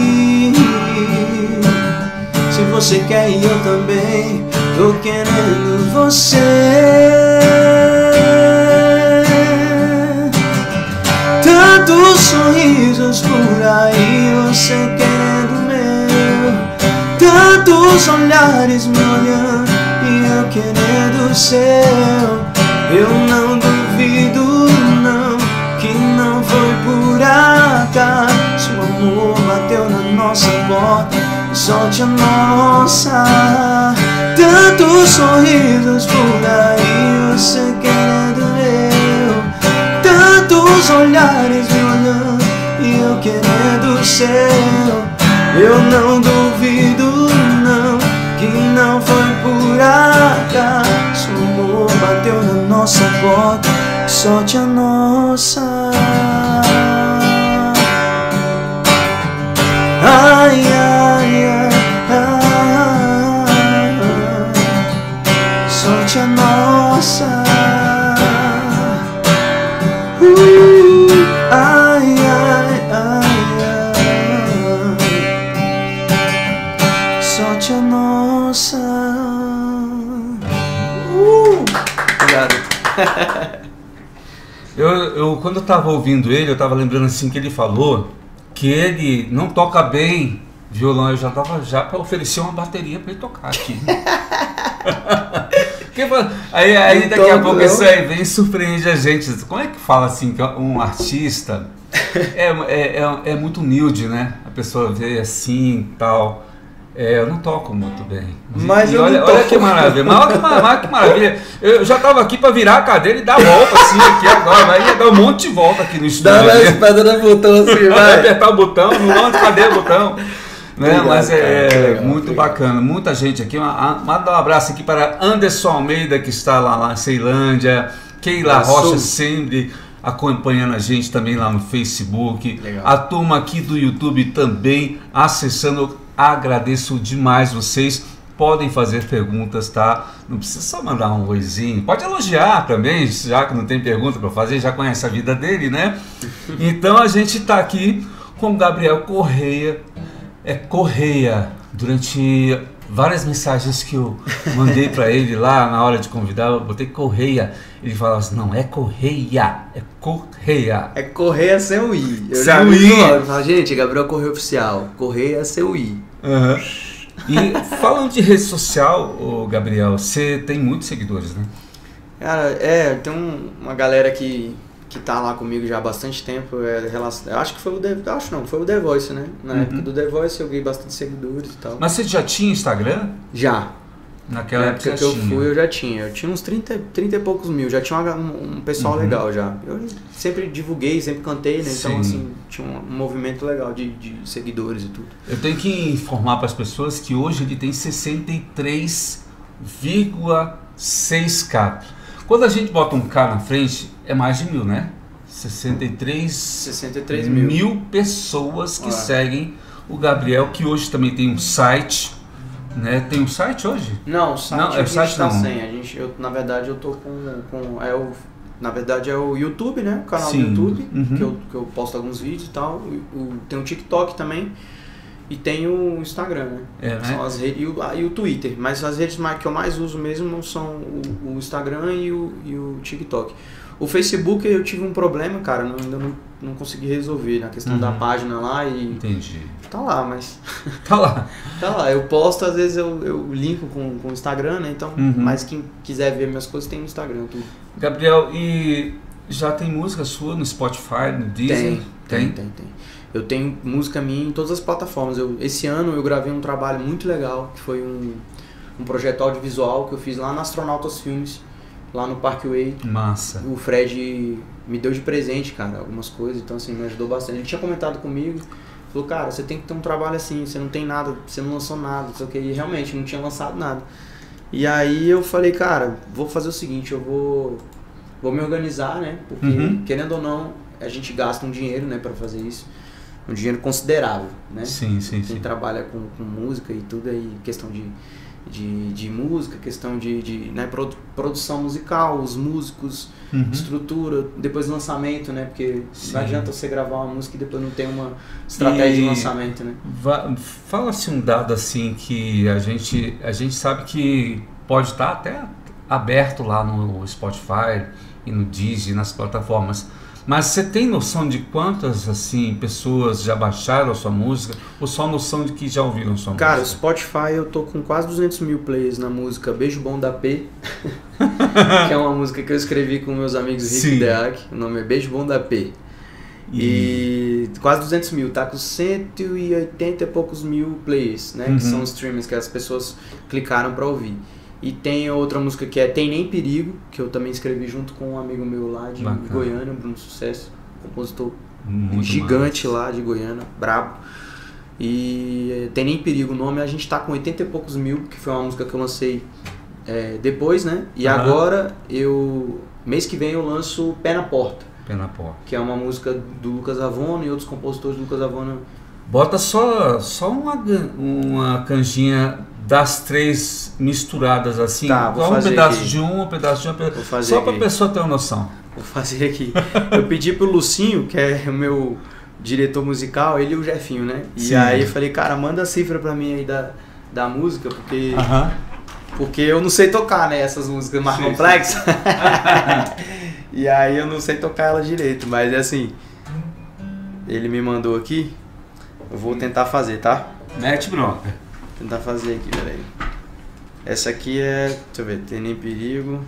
Speaker 2: se você quer e eu também tô querendo você. Tantos sorrisos por aí, você querendo o meu, tantos olhares me olhando e eu querendo o seu. Eu não duvido não, que não foi por acaso, o amor bateu na nossa porta, sorte a nossa. Tantos sorrisos por aí, você querendo eu, tantos olhares me olhando e eu querendo o seu. Eu não duvido não, que não foi por acaso, o amor bateu na nossa porta, sorte a nossa. Ai, ai, ai, ai, sorte a nossa. Uh, ai, ai, ai, ai, sorte a nossa. Uh, obrigado.
Speaker 1: eu, eu, quando eu tava ouvindo ele, eu tava lembrando assim que ele falou que ele não toca bem violão. Eu já tava já para oferecer uma bateria para ele tocar aqui. aí aí daqui a pouco isso aí vem e surpreende a gente. Como é que fala assim que um artista é, é, é, é muito humilde, né? A pessoa vê assim e tal. É, eu não toco muito bem.
Speaker 2: Mas
Speaker 1: e
Speaker 2: eu
Speaker 1: olha,
Speaker 2: não
Speaker 1: olha
Speaker 2: toco.
Speaker 1: que maravilha, mas olha que, mar, que maravilha. Eu já estava aqui para virar a cadeira e dar volta assim aqui agora. Vai ia dar um monte de volta aqui no estúdio.
Speaker 2: Dá mais pedra no botão assim, vai.
Speaker 1: Apertar o botão, não, cadê o botão? Né?
Speaker 2: Obrigado,
Speaker 1: mas é,
Speaker 2: cara, legal,
Speaker 1: muito
Speaker 2: obrigado.
Speaker 1: bacana, muita gente aqui. Manda um abraço aqui para Anderson Almeida, que está lá, lá em Ceilândia. Keila
Speaker 2: Abraço.
Speaker 1: Rocha sempre acompanhando a gente também lá no Facebook.
Speaker 2: Legal.
Speaker 1: A turma aqui do YouTube também acessando. Agradeço demais vocês. Podem fazer perguntas, tá? Não precisa só mandar um oizinho. Pode elogiar também, já que não tem pergunta para fazer, já conhece a vida dele, né? Então a gente está aqui com o Gabriel Correia. É Correia. Durante várias mensagens que eu mandei para ele lá na hora de convidar, eu botei Correia. Ele falava assim, não, é Correia, é Correia.
Speaker 2: É Correia sem o I. Eu
Speaker 1: Sem
Speaker 2: já
Speaker 1: o
Speaker 2: vi
Speaker 1: I.
Speaker 2: logo, falo, gente, Gabriel Correia Oficial. Correia sem o I.
Speaker 1: Uhum. E falando de rede social, ô Gabriel, você tem muitos seguidores, né?
Speaker 2: Cara, é, tem um, uma galera que, que tá lá comigo já há bastante tempo. É, relacion... Acho que foi o The, acho não, foi o The Voice, né? Na
Speaker 1: Uhum.
Speaker 2: época do The Voice eu ganhei bastante seguidores e tal.
Speaker 1: Mas você já tinha Instagram?
Speaker 2: Já.
Speaker 1: Naquela
Speaker 2: Na
Speaker 1: época
Speaker 2: época que eu
Speaker 1: tinha.
Speaker 2: fui eu já tinha. Eu tinha uns trinta, trinta e poucos mil. Já tinha uma, um, um pessoal
Speaker 1: Uhum.
Speaker 2: legal já. Eu sempre divulguei, sempre cantei, né? Então
Speaker 1: Sim.
Speaker 2: assim, tinha um, um movimento legal de, de seguidores e tudo.
Speaker 1: Eu tenho que informar para as pessoas que hoje ele tem sessenta e três vírgula seis K. Quando a gente bota um K na frente, é mais de mil, né? sessenta e três
Speaker 2: sessenta e três mil.
Speaker 1: mil pessoas que
Speaker 2: Ah.
Speaker 1: seguem o Gabriel, que hoje também tem um site, né? Tem um site hoje?
Speaker 2: Não, o site
Speaker 1: Não,
Speaker 2: a
Speaker 1: é o
Speaker 2: gente
Speaker 1: site
Speaker 2: tá
Speaker 1: não.
Speaker 2: sem. A gente, eu, na verdade eu tô com, com é o, na verdade é o YouTube, né? O canal
Speaker 1: Sim.
Speaker 2: do YouTube,
Speaker 1: Uhum.
Speaker 2: que, eu, que eu posto alguns vídeos e tal. O, o, tem o TikTok também. E tem o Instagram, né?
Speaker 1: É, né?
Speaker 2: São as redes, e, o, ah, e o Twitter. Mas as redes mais, que eu mais uso mesmo são o, o Instagram e o, e o TikTok. O Facebook eu tive um problema, cara, não, ainda não, não consegui resolver na questão
Speaker 1: Uhum.
Speaker 2: da página lá e
Speaker 1: Entendi.
Speaker 2: tá lá, mas
Speaker 1: Tá lá.
Speaker 2: tá lá. Eu posto, às vezes eu, eu linko com, com o Instagram, né? Então,
Speaker 1: Uhum.
Speaker 2: mas quem quiser ver minhas coisas tem no Instagram, tudo.
Speaker 1: Gabriel, e já tem música sua no Spotify, no Deezer?
Speaker 2: Tem, tem, tem, tem. Eu tenho música minha em todas as plataformas. Eu, esse ano eu gravei um trabalho muito legal, que foi um, um projeto audiovisual que eu fiz lá na Astronautas Filmes, lá no Parkway.
Speaker 1: Massa.
Speaker 2: O Fred me deu de presente, cara, algumas coisas, então assim, me ajudou bastante. Ele tinha comentado comigo Falou, cara, você tem que ter um trabalho assim, você não tem nada, você não lançou nada, não sei o que. E realmente, não tinha lançado nada. E aí eu falei, cara, vou fazer o seguinte, eu vou, vou me organizar, né? Porque, uhum. querendo ou não, a gente gasta um dinheiro, né, pra fazer isso. Um dinheiro considerável, né?
Speaker 1: Sim, sim,
Speaker 2: Quem
Speaker 1: sim.
Speaker 2: trabalha com, com música e tudo aí, questão de, de, de música, questão de, de né, produ, produção musical, os músicos, uhum. estrutura, depois lançamento, né? Porque sim. não adianta você gravar uma música e depois não ter uma estratégia e de lançamento, né?
Speaker 1: Fala-se um dado assim que a gente, a gente sabe que pode estar até aberto lá no Spotify e no Deezer, nas plataformas. Mas você tem noção de quantas assim pessoas já baixaram a sua música ou só noção de que já ouviram a sua
Speaker 2: Cara,
Speaker 1: música?
Speaker 2: Cara, o Spotify eu tô com quase duzentos mil plays na música Beijo Bom da P, que é uma música que eu escrevi com meus amigos Rick e Deac, o nome é Beijo Bom da P. E, e quase duzentos mil, tá com cento e oitenta e poucos mil plays, né? Uhum. Que são os streamers que as pessoas clicaram pra ouvir. E tem outra música que é Tem Nem Perigo, que eu também escrevi junto com um amigo meu lá de Bacana. Goiânia, Bruno Sucesso, compositor muito gigante massa. Lá de Goiânia, brabo. E Tem Nem Perigo o nome, a gente tá com oitenta e poucos mil, que foi uma música que eu lancei é, depois, né? E uhum. agora, eu mês que vem eu lanço Pé na Porta.
Speaker 1: Pé na Porta.
Speaker 2: Que é uma música do Lucas Avona e outros compositores do Lucas Avona.
Speaker 1: Bota só, só uma, uma canjinha das três misturadas assim,
Speaker 2: tá, vou
Speaker 1: um
Speaker 2: fazer
Speaker 1: pedaço
Speaker 2: aqui.
Speaker 1: de um, um pedaço de um,
Speaker 2: vou fazer
Speaker 1: só para a pessoa ter uma noção.
Speaker 2: Vou fazer aqui. Eu pedi pro Lucinho, que é o meu diretor musical, ele e o Jefinho, né? E Sim. aí eu falei, cara, manda a cifra pra mim aí da, da música, porque
Speaker 1: uh-huh.
Speaker 2: porque eu não sei tocar, né, essas músicas mais sim, complexas. Sim. E aí eu não sei tocar ela direito, mas é assim, ele me mandou aqui, eu vou tentar fazer, tá?
Speaker 1: Mete bronca.
Speaker 2: Tentar fazer aqui, peraí. Essa aqui é, deixa eu ver, Tem Nem Perigo.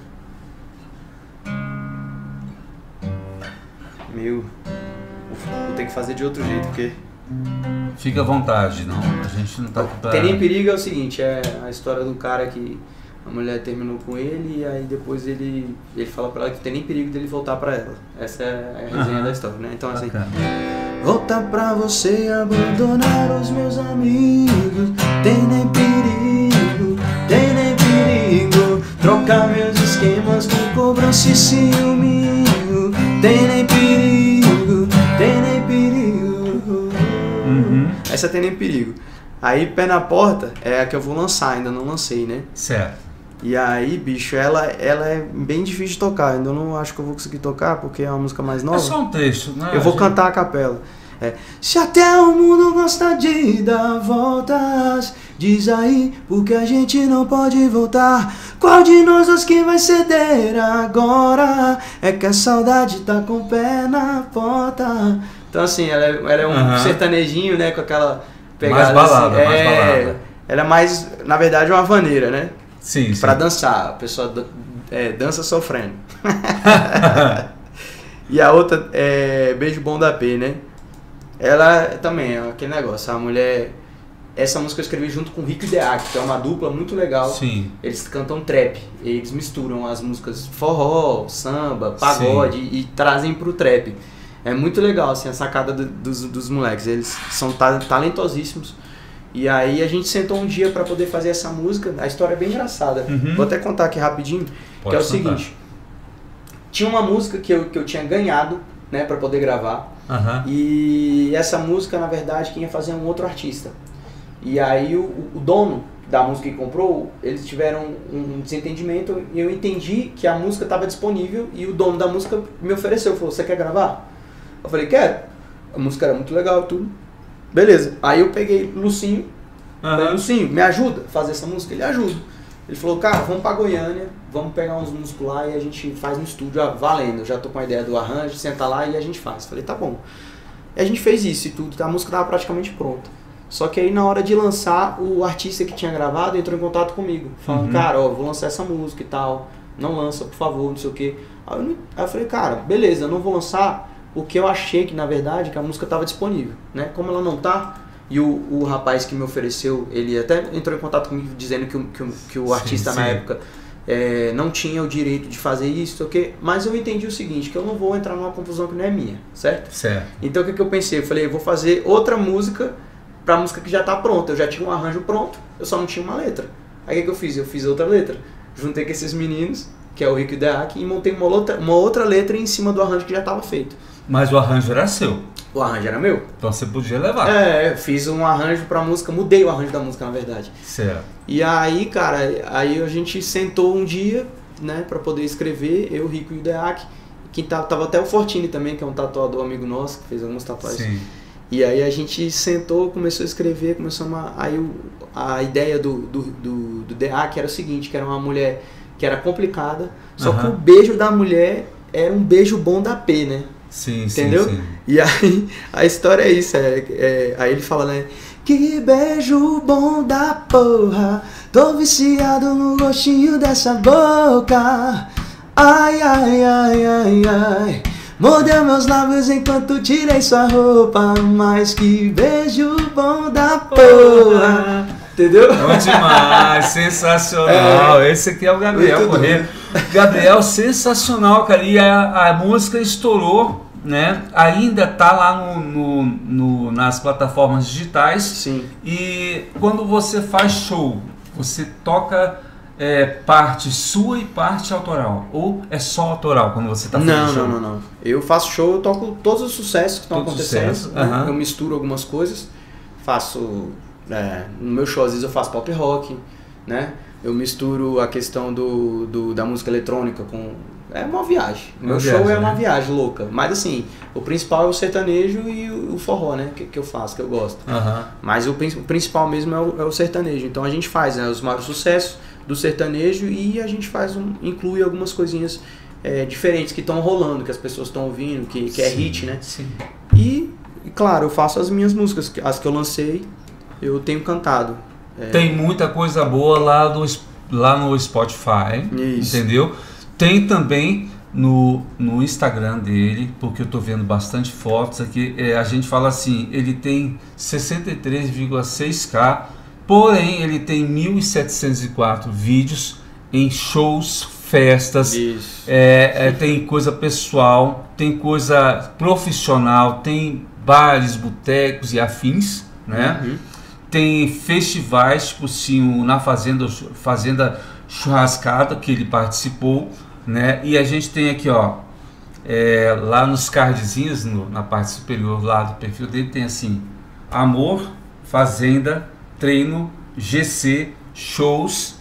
Speaker 2: Meu, vou ter que fazer de outro jeito, porque...
Speaker 1: Fica à vontade, não, a gente não tá...
Speaker 2: Pra... Tem Nem Perigo é o seguinte, é a história do cara que a mulher terminou com ele e aí depois ele, ele fala pra ela que tem nem perigo dele voltar pra ela. Essa é a resenha uhum. da história, né? Então assim... Bacana. Voltar pra você, abandonar os meus amigos. Tem nem perigo, tem nem perigo. Trocar meus esquemas com cobrança e ciúminho. Tem nem perigo, tem nem perigo.
Speaker 1: Uhum.
Speaker 2: Essa tem nem perigo. Aí Pé na Porta é a que eu vou lançar, ainda não lancei, né?
Speaker 1: Certo.
Speaker 2: E aí, bicho, ela, ela é bem difícil de tocar. Ainda não acho que eu vou conseguir tocar, porque é uma música mais nova.
Speaker 1: É só um trecho, né?
Speaker 2: Eu vou gente... cantar a capela. É, se até o mundo gosta de dar voltas, diz aí, porque a gente não pode voltar. Qual de nós os que vai ceder agora? É que a saudade tá com o pé na porta. Então assim, ela é, ela é um uhum. sertanejinho, né? Com aquela pegada
Speaker 1: mais balada,
Speaker 2: assim.
Speaker 1: mais
Speaker 2: É,
Speaker 1: balada.
Speaker 2: ela é mais, na verdade, uma vaneira, né?
Speaker 1: Sim,
Speaker 2: pra
Speaker 1: sim.
Speaker 2: dançar, a pessoa é, dança sofrendo. E a outra é Beijo Bom da P, né? Ela também é aquele negócio, a mulher... Essa música eu escrevi junto com o Rick e Deac, que é uma dupla muito legal.
Speaker 1: Sim.
Speaker 2: Eles cantam trap, eles misturam as músicas forró, samba, pagode e, e trazem pro trap. É muito legal, assim, a sacada do, dos, dos moleques, eles são talentosíssimos. E aí a gente sentou um dia pra poder fazer essa música, a história é bem engraçada. Uhum. Vou até contar aqui rapidinho, Pode que é o contar. seguinte. Tinha uma música que eu, que eu tinha ganhado, né, pra poder gravar.
Speaker 1: Uhum.
Speaker 2: E essa música, na verdade, quem ia fazer é um outro artista. E aí o, o dono da música que comprou, eles tiveram um desentendimento e eu entendi que a música estava disponível e o dono da música me ofereceu, falou, você quer gravar? Eu falei, quero. A música era muito legal e tudo. Beleza. Aí eu peguei Lucinho, uhum. falei, Lucinho, me ajuda a fazer essa música? Ele ajuda. Ele falou, cara, vamos pra Goiânia, vamos pegar uns músicos lá e a gente faz no estúdio, ah, valendo, eu já tô com a ideia do arranjo, senta lá e a gente faz. Falei, tá bom. E a gente fez isso e tudo, a música tava praticamente pronta. Só que aí na hora de lançar, o artista que tinha gravado entrou em contato comigo, falando, uhum. cara, ó, vou lançar essa música e tal, não lança, por favor, não sei o quê. Aí eu, aí eu falei, cara, beleza, eu não vou lançar porque eu achei que, na verdade, que a música tava disponível, né? Como ela não tá... E o, o rapaz que me ofereceu, ele até entrou em contato comigo dizendo que o, que o, que o artista sim, sim. na época é, não tinha o direito de fazer isso, okay? Mas eu entendi o seguinte, que eu não vou entrar numa confusão que não é minha, certo?
Speaker 1: Certo.
Speaker 2: Então o que, que eu pensei? Eu falei, eu vou fazer outra música pra música que já tá pronta. Eu já tinha um arranjo pronto, eu só não tinha uma letra. Aí o que, que eu fiz? Eu fiz outra letra. Juntei com esses meninos, que é o Rico e o Deac, e montei uma outra, uma outra letra em cima do arranjo que já estava feito.
Speaker 1: Mas o arranjo era seu?
Speaker 2: O arranjo era meu.
Speaker 1: Então você podia levar.
Speaker 2: É, fiz um arranjo pra música, mudei o arranjo da música, na verdade.
Speaker 1: Certo.
Speaker 2: E aí, cara, aí a gente sentou um dia, né, pra poder escrever, eu, Rico e o Deac, que tava, tava até o Fortini também, que é um tatuador amigo nosso, que fez algumas tatuagens.
Speaker 1: Sim.
Speaker 2: E aí a gente sentou, começou a escrever, começou uma... Aí o, a ideia do, do, do, do Deac era o seguinte, que era uma mulher que era complicada, só uhum. que o beijo da mulher era um beijo bom da P, né?
Speaker 1: Sim,
Speaker 2: entendeu?
Speaker 1: sim, sim.
Speaker 2: E aí a história é isso, é, é, aí ele fala, né? Que beijo bom da porra, tô viciado no gostinho dessa boca. Ai, ai, ai, ai, ai. Mordeu meus lábios enquanto tirei sua roupa, mas que beijo bom da porra. Entendeu?
Speaker 1: Bom demais, sensacional. É. Esse aqui é o Gabriel Corrêa. Gabriel, sensacional, cara. E a, a música estourou, né? Ainda tá lá no, no, no, nas plataformas digitais.
Speaker 2: Sim.
Speaker 1: E quando você faz show, você toca é, parte sua e parte autoral? Ou é só autoral quando você tá fazendo
Speaker 2: não,
Speaker 1: show?
Speaker 2: Não, não, não. Eu faço show, eu toco todos os sucessos que estão acontecendo.
Speaker 1: Sucesso.
Speaker 2: Né?
Speaker 1: Uhum.
Speaker 2: Eu misturo algumas coisas. Faço... É, no meu show às vezes eu faço pop rock, né? Eu misturo a questão do, do, da música eletrônica com... É uma viagem. O meu
Speaker 1: uma
Speaker 2: show
Speaker 1: viagem,
Speaker 2: é uma
Speaker 1: né?
Speaker 2: viagem louca. Mas assim, o principal é o sertanejo e o, o forró, né? Que, que eu faço, que eu gosto.
Speaker 1: Uhum.
Speaker 2: Mas o, o principal mesmo é o, é o sertanejo. Então a gente faz, né, os maiores sucessos do sertanejo e a gente faz um, inclui algumas coisinhas é, diferentes que estão rolando, que as pessoas estão ouvindo, que, que é
Speaker 1: sim,
Speaker 2: hit, né?
Speaker 1: Sim.
Speaker 2: E, claro, eu faço as minhas músicas, as que eu lancei. Eu tenho cantado. É...
Speaker 1: Tem muita coisa boa lá, do, lá no Spotify,
Speaker 2: Isso.
Speaker 1: entendeu? Tem também no, no Instagram dele, porque eu tô vendo bastante fotos aqui. É, a gente fala assim, ele tem sessenta e três vírgula seis K, porém ele tem mil setecentos e quatro vídeos em shows, festas, é, é, tem coisa pessoal, tem coisa profissional, tem bares, botecos e afins, né?
Speaker 2: Uhum.
Speaker 1: Tem festivais, tipo assim, na Fazenda, Fazenda Churrascada, que ele participou, né? E a gente tem aqui, ó, é, lá nos cardzinhos, no, na parte superior lá do perfil dele, tem assim, Amor, Fazenda, Treino, G C, Shows,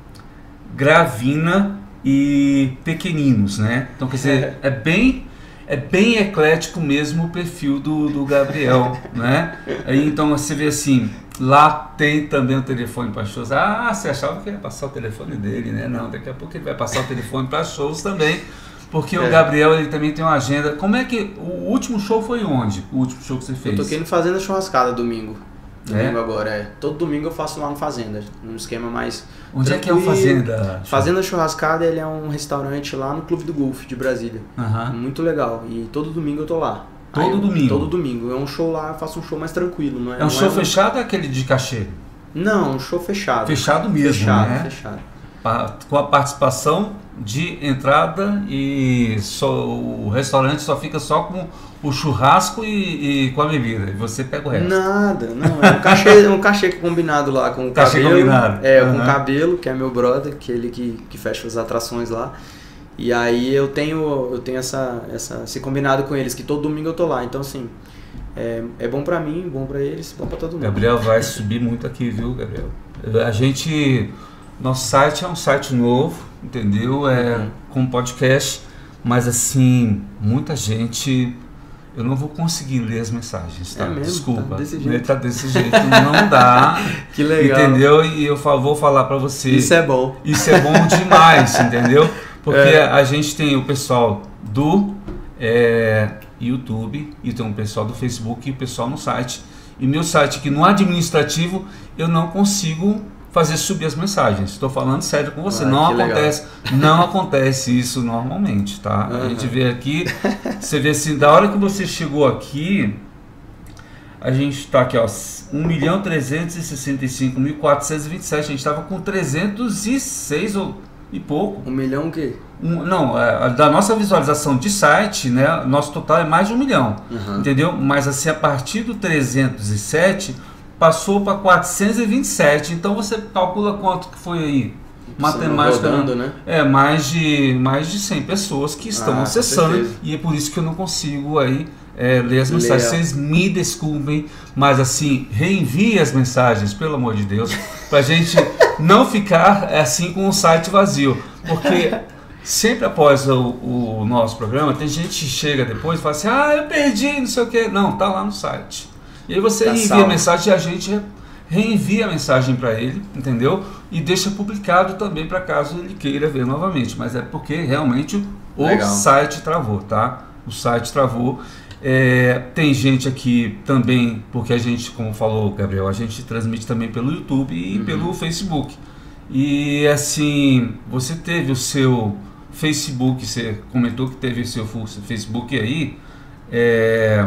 Speaker 1: Gravina e Pequeninos, né? Então, quer dizer, é bem... É bem eclético mesmo o perfil do, do Gabriel, né? Aí, então você vê assim, lá tem também o telefone para shows. Ah, você achava que ia passar o telefone dele, né? Não, daqui a pouco ele vai passar o telefone para shows também, porque é. o Gabriel ele também tem uma agenda. Como é que o último show foi onde? O último show que você fez?
Speaker 2: Eu toquei no Fazenda Churrascada domingo. Domingo
Speaker 1: é?
Speaker 2: agora, é. Todo domingo eu faço lá no Fazenda, num esquema mais...
Speaker 1: Onde tranquilo. É que é o Fazenda?
Speaker 2: Fazenda Churrascada, ele é um restaurante lá no Clube do Golfe de Brasília.
Speaker 1: Uhum.
Speaker 2: Muito legal. E todo domingo eu tô lá.
Speaker 1: Todo
Speaker 2: eu,
Speaker 1: domingo?
Speaker 2: Todo domingo. É um show lá, eu faço um show mais tranquilo. Não é,
Speaker 1: é um
Speaker 2: não
Speaker 1: show
Speaker 2: é um...
Speaker 1: fechado ou aquele de cachê?
Speaker 2: Não, um show fechado.
Speaker 1: Fechado mesmo,
Speaker 2: fechado,
Speaker 1: né?
Speaker 2: Fechado.
Speaker 1: Com a participação de entrada e só, o restaurante só fica só com o churrasco e, e com a bebida, e você pega o resto.
Speaker 2: Nada, não, é um cachê, um cachê combinado lá com o
Speaker 1: cachê
Speaker 2: cabelo.
Speaker 1: Combinado.
Speaker 2: É,
Speaker 1: uhum.
Speaker 2: com o Cabelo, que é meu brother, que é ele que, que fecha as atrações lá. E aí eu tenho, eu tenho essa, essa, esse combinado com eles, que todo domingo eu tô lá, então assim, é, é bom pra mim, bom pra eles, bom pra todo mundo.
Speaker 1: Gabriel vai subir muito aqui, viu, Gabriel? A gente... Nosso site é um site novo, entendeu? É uhum. com podcast, mas assim, muita gente... Eu não vou conseguir ler as mensagens, tá?
Speaker 2: É mesmo?
Speaker 1: Desculpa.
Speaker 2: Tá desse jeito.
Speaker 1: Tá desse jeito, não dá.
Speaker 2: Que legal.
Speaker 1: Entendeu? E eu vou falar pra você...
Speaker 2: Isso é bom.
Speaker 1: Isso é bom demais, entendeu? Porque é. a gente tem o pessoal do é, YouTube, e tem o pessoal do Facebook e o pessoal no site. E meu site aqui no administrativo, eu não consigo... fazer subir as mensagens. Estou falando sério com você. Ah, não acontece, legal. não acontece isso normalmente, tá? Uhum. A gente vê aqui, você vê assim, da hora que você chegou aqui, a gente está aqui, ó, um milhão trezentos e sessenta e cinco mil quatrocentos e vinte e sete, a gente estava com trezentos e seis ou e pouco.
Speaker 2: Um milhão o quê?
Speaker 1: Um, não, é, da nossa visualização de site, né, nosso total é mais de um milhão, uhum. entendeu? Mas assim, a partir do trezentos e sete, passou para quatrocentos e vinte e sete, então você calcula quanto que foi aí? Matemática,
Speaker 2: rodando, né?
Speaker 1: É, mais de, mais de cem pessoas que estão
Speaker 2: ah,
Speaker 1: acessando, e é por isso que eu não consigo aí é, ler as mensagens. Leia. Vocês me desculpem, mas assim, reenvie as mensagens, pelo amor de Deus, pra gente não ficar assim com o site vazio, porque sempre após o, o nosso programa, tem gente que chega depois e fala assim, ah, eu perdi, não sei o que, não, tá lá no site. E aí você tá envia salvo. a mensagem e a gente reenvia a mensagem para ele, entendeu? E deixa publicado também para caso ele queira ver novamente, mas é porque realmente o Legal. site travou, tá? O site travou. É, tem gente aqui também, porque a gente, como falou, Gabriel, a gente transmite também pelo YouTube e uhum. pelo Facebook. E assim, você teve o seu Facebook, você comentou que teve o seu Facebook aí, é...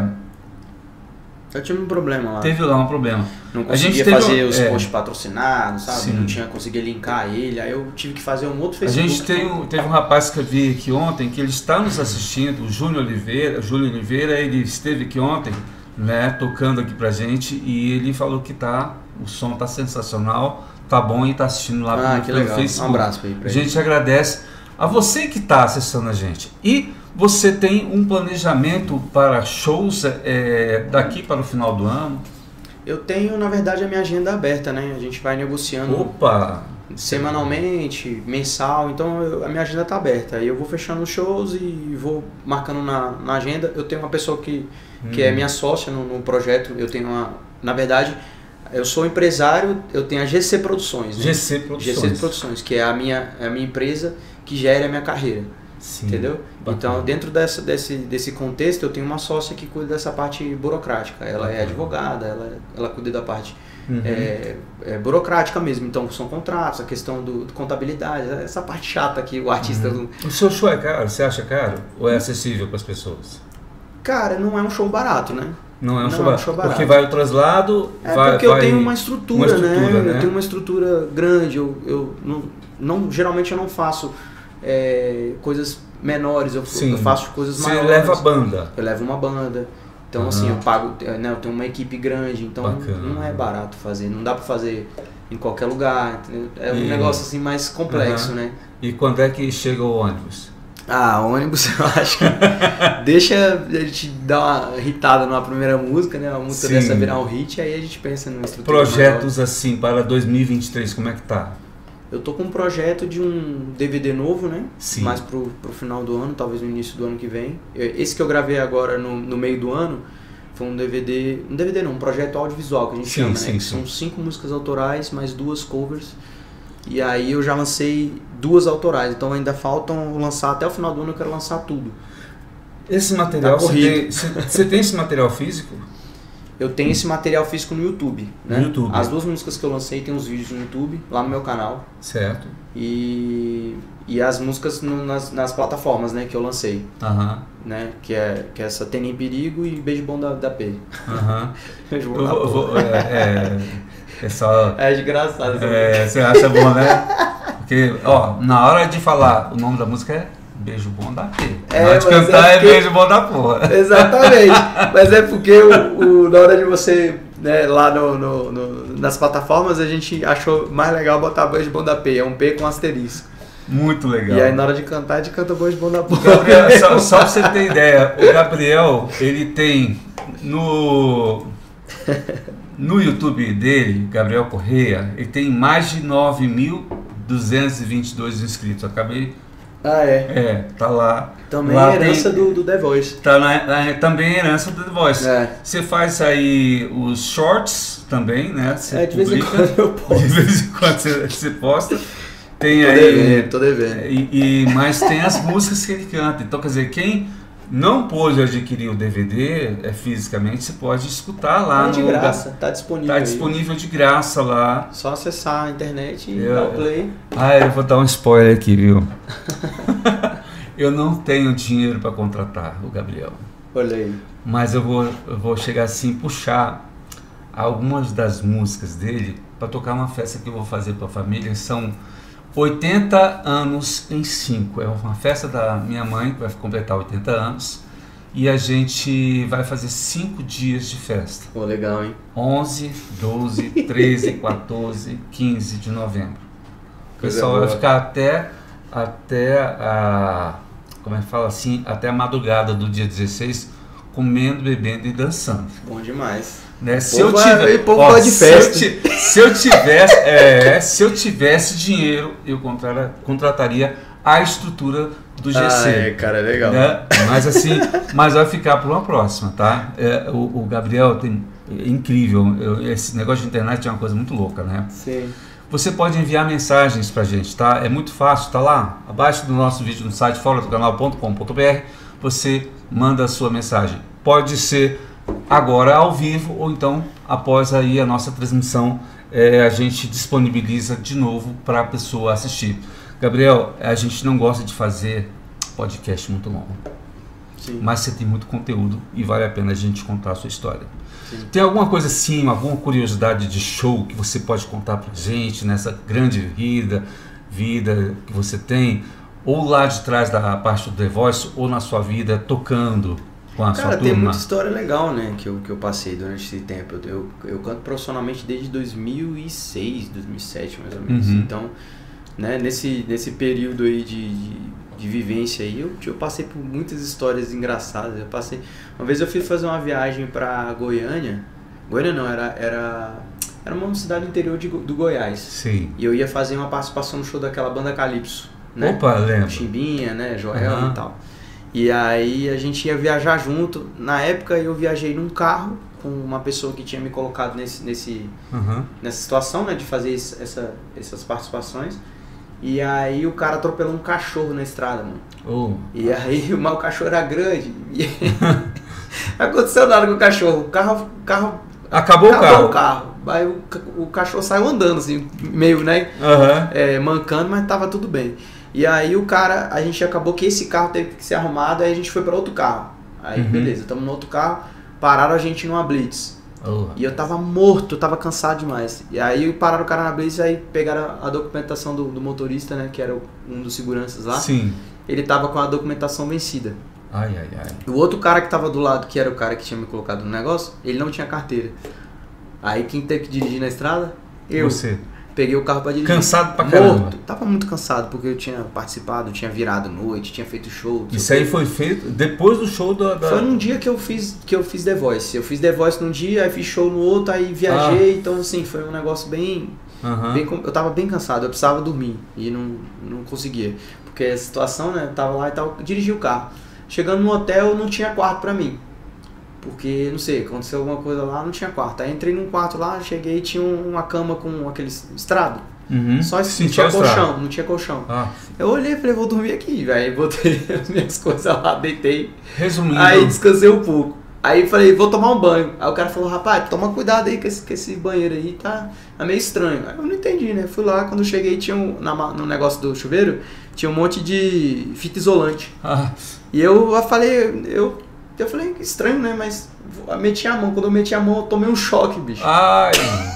Speaker 2: Eu tive um problema lá.
Speaker 1: Teve lá um problema.
Speaker 2: Não conseguia fazer um, os é, posts patrocinados, sabe? Sim. Não tinha conseguido linkar ele. Aí eu tive que fazer um outro Facebook.
Speaker 1: A gente tem um, teve um rapaz que eu vi aqui ontem, que ele está nos assistindo, o Júnior Oliveira. O Júnior Oliveira, ele esteve aqui ontem, né, tocando aqui pra gente, e ele falou que tá, o som tá sensacional, tá bom, e tá assistindo lá
Speaker 2: ah, pelo, pelo Facebook. Um abraço aí pra ele.
Speaker 1: A gente agradece a você que tá acessando a gente. E você tem um planejamento para shows é, daqui para o final do ano?
Speaker 2: Eu tenho, na verdade, a minha agenda aberta, né? A gente vai negociando
Speaker 1: Opa!
Speaker 2: semanalmente, mensal, então eu, a minha agenda está aberta. Aí eu vou fechando os shows e vou marcando na, na agenda. Eu tenho uma pessoa que, hum. que é minha sócia no, no projeto. Eu tenho uma, na verdade, eu sou empresário, eu tenho a G C Produções. Né?
Speaker 1: G C Produções.
Speaker 2: G C Produções, que é a minha, a minha empresa que gera a minha carreira.
Speaker 1: Sim,
Speaker 2: entendeu? Bacana. Então, dentro dessa, desse, desse contexto, eu tenho uma sócia que cuida dessa parte burocrática. Ela bacana. é advogada, ela, ela cuida da parte uhum. é, é, burocrática mesmo. Então, são contratos, a questão do, do contabilidade, essa parte chata que o artista...
Speaker 1: Uhum. O seu show é caro? Você acha caro? Ou é acessível para as pessoas?
Speaker 2: Cara, não é um show barato, né?
Speaker 1: Não é um,
Speaker 2: não
Speaker 1: show,
Speaker 2: é um
Speaker 1: barato.
Speaker 2: show barato.
Speaker 1: Porque vai o traslado...
Speaker 2: É
Speaker 1: vai,
Speaker 2: porque
Speaker 1: vai
Speaker 2: eu tenho uma estrutura,
Speaker 1: uma estrutura
Speaker 2: né?
Speaker 1: né?
Speaker 2: Eu tenho uma estrutura grande. Eu, eu não, não, geralmente eu não faço é, coisas... menores, eu, eu faço coisas
Speaker 1: Você
Speaker 2: maiores.
Speaker 1: Você leva a banda?
Speaker 2: Eu levo uma banda. Então, uhum. assim, eu pago, né, eu tenho uma equipe grande, então Bacana. não é barato fazer, não dá pra fazer em qualquer lugar, entendeu? É um e... negócio assim mais complexo, uhum. né?
Speaker 1: E quando é que chega o ônibus?
Speaker 2: Ah, ônibus eu acho que deixa a gente dar uma hitada numa primeira música, né? Uma música Sim. dessa virar um hit, aí a gente pensa numa estrutura
Speaker 1: Projetos
Speaker 2: maior.
Speaker 1: assim para dois mil e vinte e três, como é que tá?
Speaker 2: Eu tô com um projeto de um D V D novo, né?
Speaker 1: Sim.
Speaker 2: Mais pro, pro final do ano, talvez no início do ano que vem. Esse que eu gravei agora no, no meio do ano foi um D V D... Um D V D não, um projeto audiovisual que a gente
Speaker 1: sim,
Speaker 2: chama,
Speaker 1: sim,
Speaker 2: né?
Speaker 1: Sim.
Speaker 2: São cinco músicas autorais, mais duas covers. E aí eu já lancei duas autorais, então ainda faltam lançar, até o final do ano eu quero lançar tudo.
Speaker 1: Esse material, tá você, tem, você tem esse material físico?
Speaker 2: Eu tenho esse material físico no YouTube, né?
Speaker 1: No YouTube.
Speaker 2: As duas músicas que eu lancei tem os vídeos no YouTube, lá no meu canal.
Speaker 1: Certo.
Speaker 2: E, e as músicas no, nas, nas plataformas, né, que eu lancei.
Speaker 1: Aham.
Speaker 2: Né? Que é, que é essa Tem em Perigo e Beijo Bom da, da P.
Speaker 1: Aham.
Speaker 2: Beijo Bom
Speaker 1: eu,
Speaker 2: da
Speaker 1: vou, é, é, é só...
Speaker 2: É desgraçado.
Speaker 1: É, você acha bom, né? Porque, ó, na hora de falar o nome da música é Beijo Bom da P.
Speaker 2: É,
Speaker 1: na hora de cantar é, porque... é Beijo Bom da Porra.
Speaker 2: Exatamente. Mas é porque o, o, na hora de você, né, lá no, no, no, nas plataformas, a gente achou mais legal botar Beijo Bom da P. É um P com asterisco.
Speaker 1: Muito legal.
Speaker 2: E aí na hora de cantar, a gente canta Beijo Bom da Porra.
Speaker 1: Gabriel, só, só pra você ter ideia, o Gabriel, ele tem no... No YouTube dele, Gabriel Correia, ele tem mais de nove mil duzentos e vinte e dois inscritos. Acabei...
Speaker 2: Ah, é?
Speaker 1: É, tá lá.
Speaker 2: Também
Speaker 1: lá
Speaker 2: é herança
Speaker 1: tem,
Speaker 2: do, do The Voice.
Speaker 1: Tá na, na, também é herança do The Voice.
Speaker 2: É.
Speaker 1: Você faz aí os shorts também, né? Você
Speaker 2: é, de
Speaker 1: publica,
Speaker 2: vez em quando eu posto.
Speaker 1: De vez em quando você, você posta. Tem
Speaker 2: tô
Speaker 1: aí...
Speaker 2: Devendo, tô devendo.
Speaker 1: E, e, mas tem as músicas que ele canta. Então, quer dizer, quem não pôde adquirir o D V D é, fisicamente, você pode escutar lá.
Speaker 2: É de
Speaker 1: no
Speaker 2: graça,
Speaker 1: lugar.
Speaker 2: tá disponível.
Speaker 1: Tá
Speaker 2: aí.
Speaker 1: disponível de graça lá.
Speaker 2: Só acessar a internet e
Speaker 1: eu,
Speaker 2: dar o play.
Speaker 1: Ah, eu vou dar um spoiler aqui, viu? Eu não tenho dinheiro para contratar o Gabriel.
Speaker 2: Olha aí.
Speaker 1: Mas eu vou, eu vou chegar assim, puxar algumas das músicas dele para tocar uma festa que eu vou fazer para a família. São oitenta anos em cinco. É uma festa da minha mãe que vai completar oitenta anos. E a gente vai fazer cinco dias de festa.
Speaker 2: Pô, legal, hein?
Speaker 1: onze, doze, treze, quatorze, quinze de novembro. O
Speaker 2: Coisa
Speaker 1: pessoal
Speaker 2: boa.
Speaker 1: vai ficar até, até a, como é que fala assim, até a madrugada do dia dezesseis, comendo, bebendo e dançando.
Speaker 2: Bom demais.
Speaker 1: Né? Se eu
Speaker 2: Povo
Speaker 1: tiver,
Speaker 2: é- povo
Speaker 1: ó,
Speaker 2: gosta de
Speaker 1: se,
Speaker 2: festa.
Speaker 1: eu ti- se eu tivesse, é, se eu tivesse dinheiro, eu contrara- contrataria a estrutura do G C.
Speaker 2: Ah, é, cara, legal.
Speaker 1: Né? Mas assim, mas vai ficar para uma próxima, tá? É, o, o Gabriel tem é incrível. Eu- esse negócio de internet é uma coisa muito louca, né?
Speaker 2: Sim.
Speaker 1: Você pode enviar mensagens pra gente, tá? É muito fácil, tá lá abaixo do nosso vídeo no site fora do canal ponto com ponto br. Você manda a sua mensagem. Pode ser agora ao vivo ou então após aí a nossa transmissão, é, a gente disponibiliza de novo para a pessoa assistir. Gabriel, a gente não gosta de fazer podcast muito longo,
Speaker 2: Sim.
Speaker 1: mas você tem muito conteúdo e vale a pena a gente contar a sua história.
Speaker 2: Sim.
Speaker 1: Tem alguma coisa assim, alguma curiosidade de show que você pode contar pra gente nessa grande vida, vida que você tem, ou lá de trás da parte do The Voice, ou na sua vida tocando com a
Speaker 2: Cara,
Speaker 1: sua
Speaker 2: tem
Speaker 1: turma?
Speaker 2: muita história legal, né, que eu, que eu passei durante esse tempo. Eu, eu, eu canto profissionalmente desde dois mil e seis, dois mil e sete, mais ou menos.
Speaker 1: Uhum.
Speaker 2: Então, né, nesse, nesse período aí de, de, de vivência aí, eu, eu passei por muitas histórias engraçadas. Eu passei... Uma vez eu fui fazer uma viagem pra Goiânia. Goiânia não, era, era, era uma cidade interior de, Go- do Goiás.
Speaker 1: Sim.
Speaker 2: E eu ia fazer uma participação no show daquela banda Calypso, né?
Speaker 1: Opa, lembro.
Speaker 2: Chimbinha, né, Joel
Speaker 1: Aham.
Speaker 2: e tal. E aí a gente ia viajar junto. Na época eu viajei num carro com uma pessoa que tinha me colocado nesse, nesse,
Speaker 1: Uhum.
Speaker 2: nessa situação, né, de fazer esse- essa, essas participações. E aí o cara atropelou um cachorro na estrada, mano.
Speaker 1: Oh.
Speaker 2: E aí mas o cachorro era grande. E não aconteceu nada com o cachorro. O carro, o carro
Speaker 1: Acabou,
Speaker 2: acabou
Speaker 1: o carro.
Speaker 2: o carro. Aí o, ca- o cachorro saiu andando, assim, meio, né?
Speaker 1: Aham.
Speaker 2: é, mancando, mas tava tudo bem. E aí o cara, a gente acabou que esse carro teve que ser arrumado, aí a gente foi para outro carro. Aí
Speaker 1: Uhum.
Speaker 2: beleza, estamos no outro carro, pararam a gente numa blitz.
Speaker 1: Oh.
Speaker 2: E eu tava morto, eu tava cansado demais. E aí pararam o cara na blitz, aí pegaram a documentação do, do motorista, né, que era o- um dos seguranças lá.
Speaker 1: Sim.
Speaker 2: Ele tava com a documentação vencida.
Speaker 1: Ai, ai, ai.
Speaker 2: O outro cara que tava do lado, que era o cara que tinha me colocado no negócio, ele não tinha carteira. Aí quem teve que dirigir na estrada? Eu.
Speaker 1: Você.
Speaker 2: Peguei o carro pra dirigir.
Speaker 1: Cansado pra caramba.
Speaker 2: Morto. Tava muito cansado, porque eu tinha participado, tinha virado noite, tinha feito show. não sei
Speaker 1: Isso
Speaker 2: o
Speaker 1: aí
Speaker 2: quê.
Speaker 1: foi feito depois do show da... da-
Speaker 2: Foi num dia que eu fiz que eu fiz The Voice. Eu fiz The Voice num dia, aí fiz show no outro, aí viajei. Então, assim, foi um negócio bem...
Speaker 1: Aham.
Speaker 2: bem com- eu tava bem cansado, eu precisava dormir. E não, não conseguia. Porque a situação, né, eu tava lá e tal, dirigi o carro. Chegando no hotel, não tinha quarto pra mim. Porque, não sei, aconteceu alguma coisa lá, não tinha quarto. Aí entrei num quarto lá, cheguei e tinha um- uma cama com aquele estrado.
Speaker 1: Uhum.
Speaker 2: Só isso,
Speaker 1: Sim,
Speaker 2: não tinha
Speaker 1: só estrada.
Speaker 2: colchão, não tinha colchão.
Speaker 1: Ah,
Speaker 2: Eu olhei e falei, vou dormir aqui, velho. Botei as minhas coisas lá, deitei.
Speaker 1: resumindo...
Speaker 2: Aí descansei um pouco. Aí falei, vou tomar um banho. Aí o cara falou, rapaz, toma cuidado aí que esse, que esse banheiro aí tá, tá meio estranho. Aí eu não entendi, né? Fui lá, quando eu cheguei, tinha um, na, ma- no negócio do chuveiro, tinha um monte de fita isolante.
Speaker 1: Ah,
Speaker 2: E eu falei, eu, eu falei, estranho, né? Mas eu meti a mão. Quando eu meti a mão, eu tomei um choque, bicho.
Speaker 1: ai...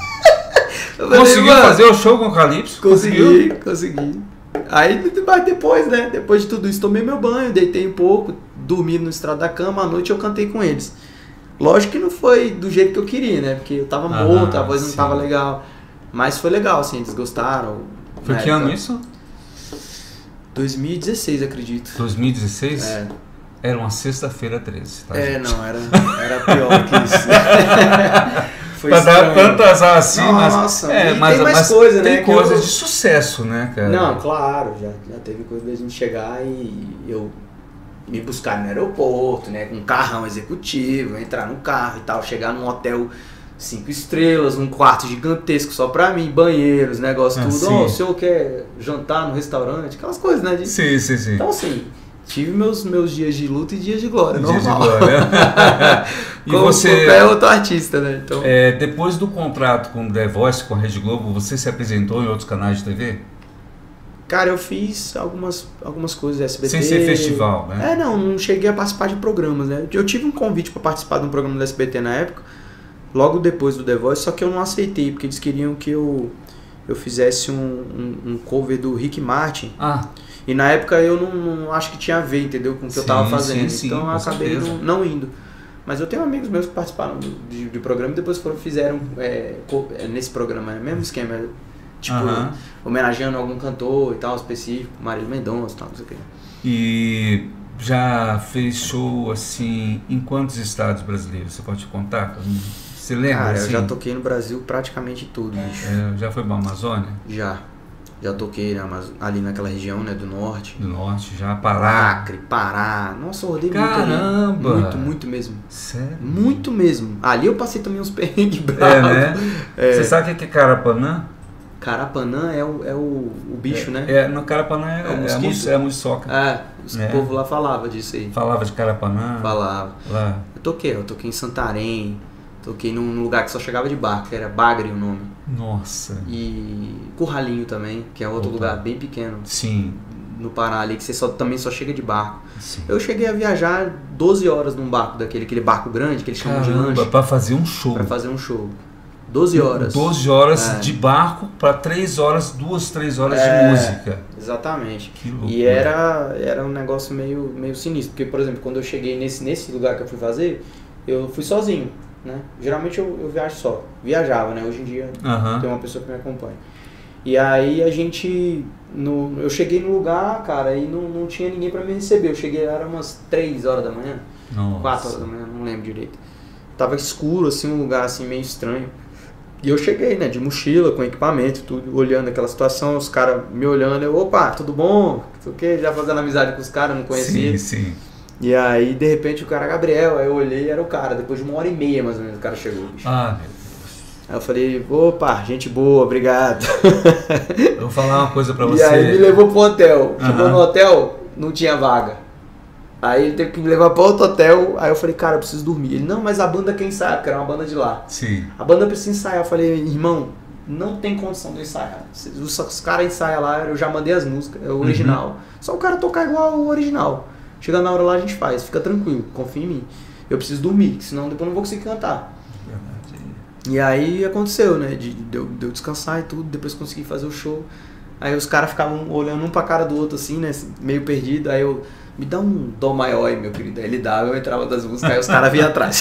Speaker 2: Eu falei,
Speaker 1: Conseguiu
Speaker 2: "Mano,
Speaker 1: fazer o show com o Calypso?
Speaker 2: Consegui, consegui. Aí, mas depois, né? Depois de tudo isso, tomei meu banho, deitei um pouco, dormi no estrado da cama, à noite eu cantei com eles. Lógico que não foi do jeito que eu queria, né? Porque eu tava
Speaker 1: Ah,
Speaker 2: morto, a voz não
Speaker 1: sim.
Speaker 2: tava legal. Mas foi legal, assim, eles gostaram.
Speaker 1: Foi
Speaker 2: Na
Speaker 1: que
Speaker 2: época,
Speaker 1: ano isso?
Speaker 2: dois mil e dezesseis, acredito.
Speaker 1: dois mil e dezesseis?
Speaker 2: É,
Speaker 1: Era uma sexta-feira treze, tá?
Speaker 2: é
Speaker 1: gente?
Speaker 2: não, era, era pior que isso. Foi
Speaker 1: Pra dar
Speaker 2: estranho.
Speaker 1: tanto azar assim,
Speaker 2: Nossa,
Speaker 1: mas, é,
Speaker 2: e
Speaker 1: mas,
Speaker 2: tem mais
Speaker 1: mas
Speaker 2: coisa,
Speaker 1: tem
Speaker 2: né, que
Speaker 1: coisas
Speaker 2: eu-
Speaker 1: de sucesso, né, cara?
Speaker 2: Não, claro, já, já teve coisa da gente chegar e eu me buscar no aeroporto, né, com um carrão executivo, entrar no carro e tal, chegar num hotel cinco estrelas, um quarto gigantesco só pra mim, banheiros, negócio
Speaker 1: Ah,
Speaker 2: tudo.
Speaker 1: sim.
Speaker 2: Ó, o senhor quer jantar no restaurante? Aquelas coisas, né? de-
Speaker 1: Sim, sim, sim.
Speaker 2: Então, assim, tive meus, meus dias de luta e dias de glória,
Speaker 1: Dia de
Speaker 2: normal.
Speaker 1: glória. E
Speaker 2: Como
Speaker 1: você,
Speaker 2: qualquer outro artista, né? Então,
Speaker 1: é, depois do contrato com o The Voice, com a Rede Globo, você se apresentou em outros canais de T V?
Speaker 2: cara, eu fiz algumas, algumas coisas S B T.
Speaker 1: Sem ser festival, né?
Speaker 2: É, não, não cheguei a participar de programas, né? Eu tive um convite para participar de um programa do S B T na época, logo depois do The Voice, só que eu não aceitei, porque eles queriam que eu, eu fizesse um, um, um cover do Rick Martin.
Speaker 1: Ah.
Speaker 2: E na época eu não, não acho que tinha a ver, entendeu? Com o que sim, eu tava fazendo.
Speaker 1: Sim, sim,
Speaker 2: então eu acabei não, não indo. Mas eu tenho amigos meus que participaram do, de, de programa e depois foram, fizeram é, nesse programa, é o mesmo esquema. Tipo, uh-huh. homenageando algum cantor e tal, específico, Marília Mendonça e tal, não sei o que.
Speaker 1: E já fez show, assim, em quantos estados brasileiros? Você pode contar? Você lembra?
Speaker 2: Cara,
Speaker 1: assim?
Speaker 2: eu já toquei no Brasil praticamente tudo, bicho.
Speaker 1: É, já foi pra Amazônia?
Speaker 2: Já. Já toquei na Amaz... ali naquela região, né, do norte.
Speaker 1: Do norte, já, Pará.
Speaker 2: Acre, Pará. Nossa, eu rodei
Speaker 1: Caramba!
Speaker 2: muito ali. Muito, muito mesmo.
Speaker 1: Sério?
Speaker 2: Muito mesmo. Ali eu passei também uns perrengues bravos.
Speaker 1: É, né? É. Você sabe o que é Carapanã?
Speaker 2: Carapanã é o, é o, o bicho,
Speaker 1: é,
Speaker 2: né?
Speaker 1: É, no Carapanã é,
Speaker 2: é, o
Speaker 1: é, a, mus, é a muriçoca.
Speaker 2: É, o é. povo lá falava disso aí.
Speaker 1: Falava de Carapanã?
Speaker 2: Falava.
Speaker 1: Lá.
Speaker 2: Eu toquei, eu toquei em Santarém. Toquei num, num lugar que só chegava de barco, que era Bagre o nome.
Speaker 1: Nossa.
Speaker 2: E Curralinho também, que é outro Opa. lugar bem pequeno.
Speaker 1: Sim.
Speaker 2: No Pará ali, que você só, também só chega de barco.
Speaker 1: Sim.
Speaker 2: Eu cheguei a viajar doze horas num barco daquele, aquele barco grande, que eles chamam de lanche.
Speaker 1: Pra fazer um show.
Speaker 2: Pra fazer um show. doze horas.
Speaker 1: doze horas é. de barco para três horas, duas, três horas é, de música.
Speaker 2: Exatamente.
Speaker 1: Que loucura.
Speaker 2: E era, era um negócio meio, meio sinistro. Porque, por exemplo, quando eu cheguei nesse, nesse lugar que eu fui fazer, eu fui sozinho. Né? Geralmente eu, eu viajo só, viajava, né? Hoje em dia
Speaker 1: uhum.
Speaker 2: tem uma pessoa que me acompanha. E aí a gente, no, eu cheguei no lugar, cara, e não, não tinha ninguém pra me receber. Eu cheguei, era umas três horas da manhã,
Speaker 1: Nossa.
Speaker 2: quatro horas da manhã, não lembro direito. Tava escuro, assim, um lugar assim meio estranho. E eu cheguei, né, de mochila, com equipamento, tudo, olhando aquela situação, os caras me olhando, eu, opa, tudo bom? O que? Já fazendo amizade com os caras, não conhecia.
Speaker 1: Sim, sim.
Speaker 2: E aí, de repente, o cara, Gabriel, aí eu olhei e era o cara. Depois de uma hora e meia, mais ou menos, o cara chegou. Bicho.
Speaker 1: Ah, meu Deus.
Speaker 2: Aí eu falei, opa, gente boa, obrigado.
Speaker 1: Eu vou falar uma coisa pra você.
Speaker 2: E aí me levou pro hotel. Chegou uhum. no hotel, não tinha vaga. Aí ele teve que me levar pra outro hotel. Aí eu falei, cara, eu preciso dormir. Ele, não, mas a banda quer ensaiar, porque era uma banda de lá.
Speaker 1: Sim.
Speaker 2: A banda precisa ensaiar. Eu falei, irmão, não tem condição de ensaiar. Os, os caras ensaiam lá, eu já mandei as músicas, é o original. Uhum. Só o cara tocar igual o original. Chega na hora lá, a gente faz, fica tranquilo, confia em mim. Eu preciso dormir, senão depois eu não vou conseguir cantar.
Speaker 1: Verdade.
Speaker 2: E aí aconteceu, né? De, de, eu, de eu descansar e tudo, depois consegui fazer o show. Aí os caras ficavam olhando um pra cara do outro assim, né? Meio perdido. Aí eu, me dá um dó maior aí, meu querido. Aí ele dava, eu entrava das músicas, aí os caras vinham atrás.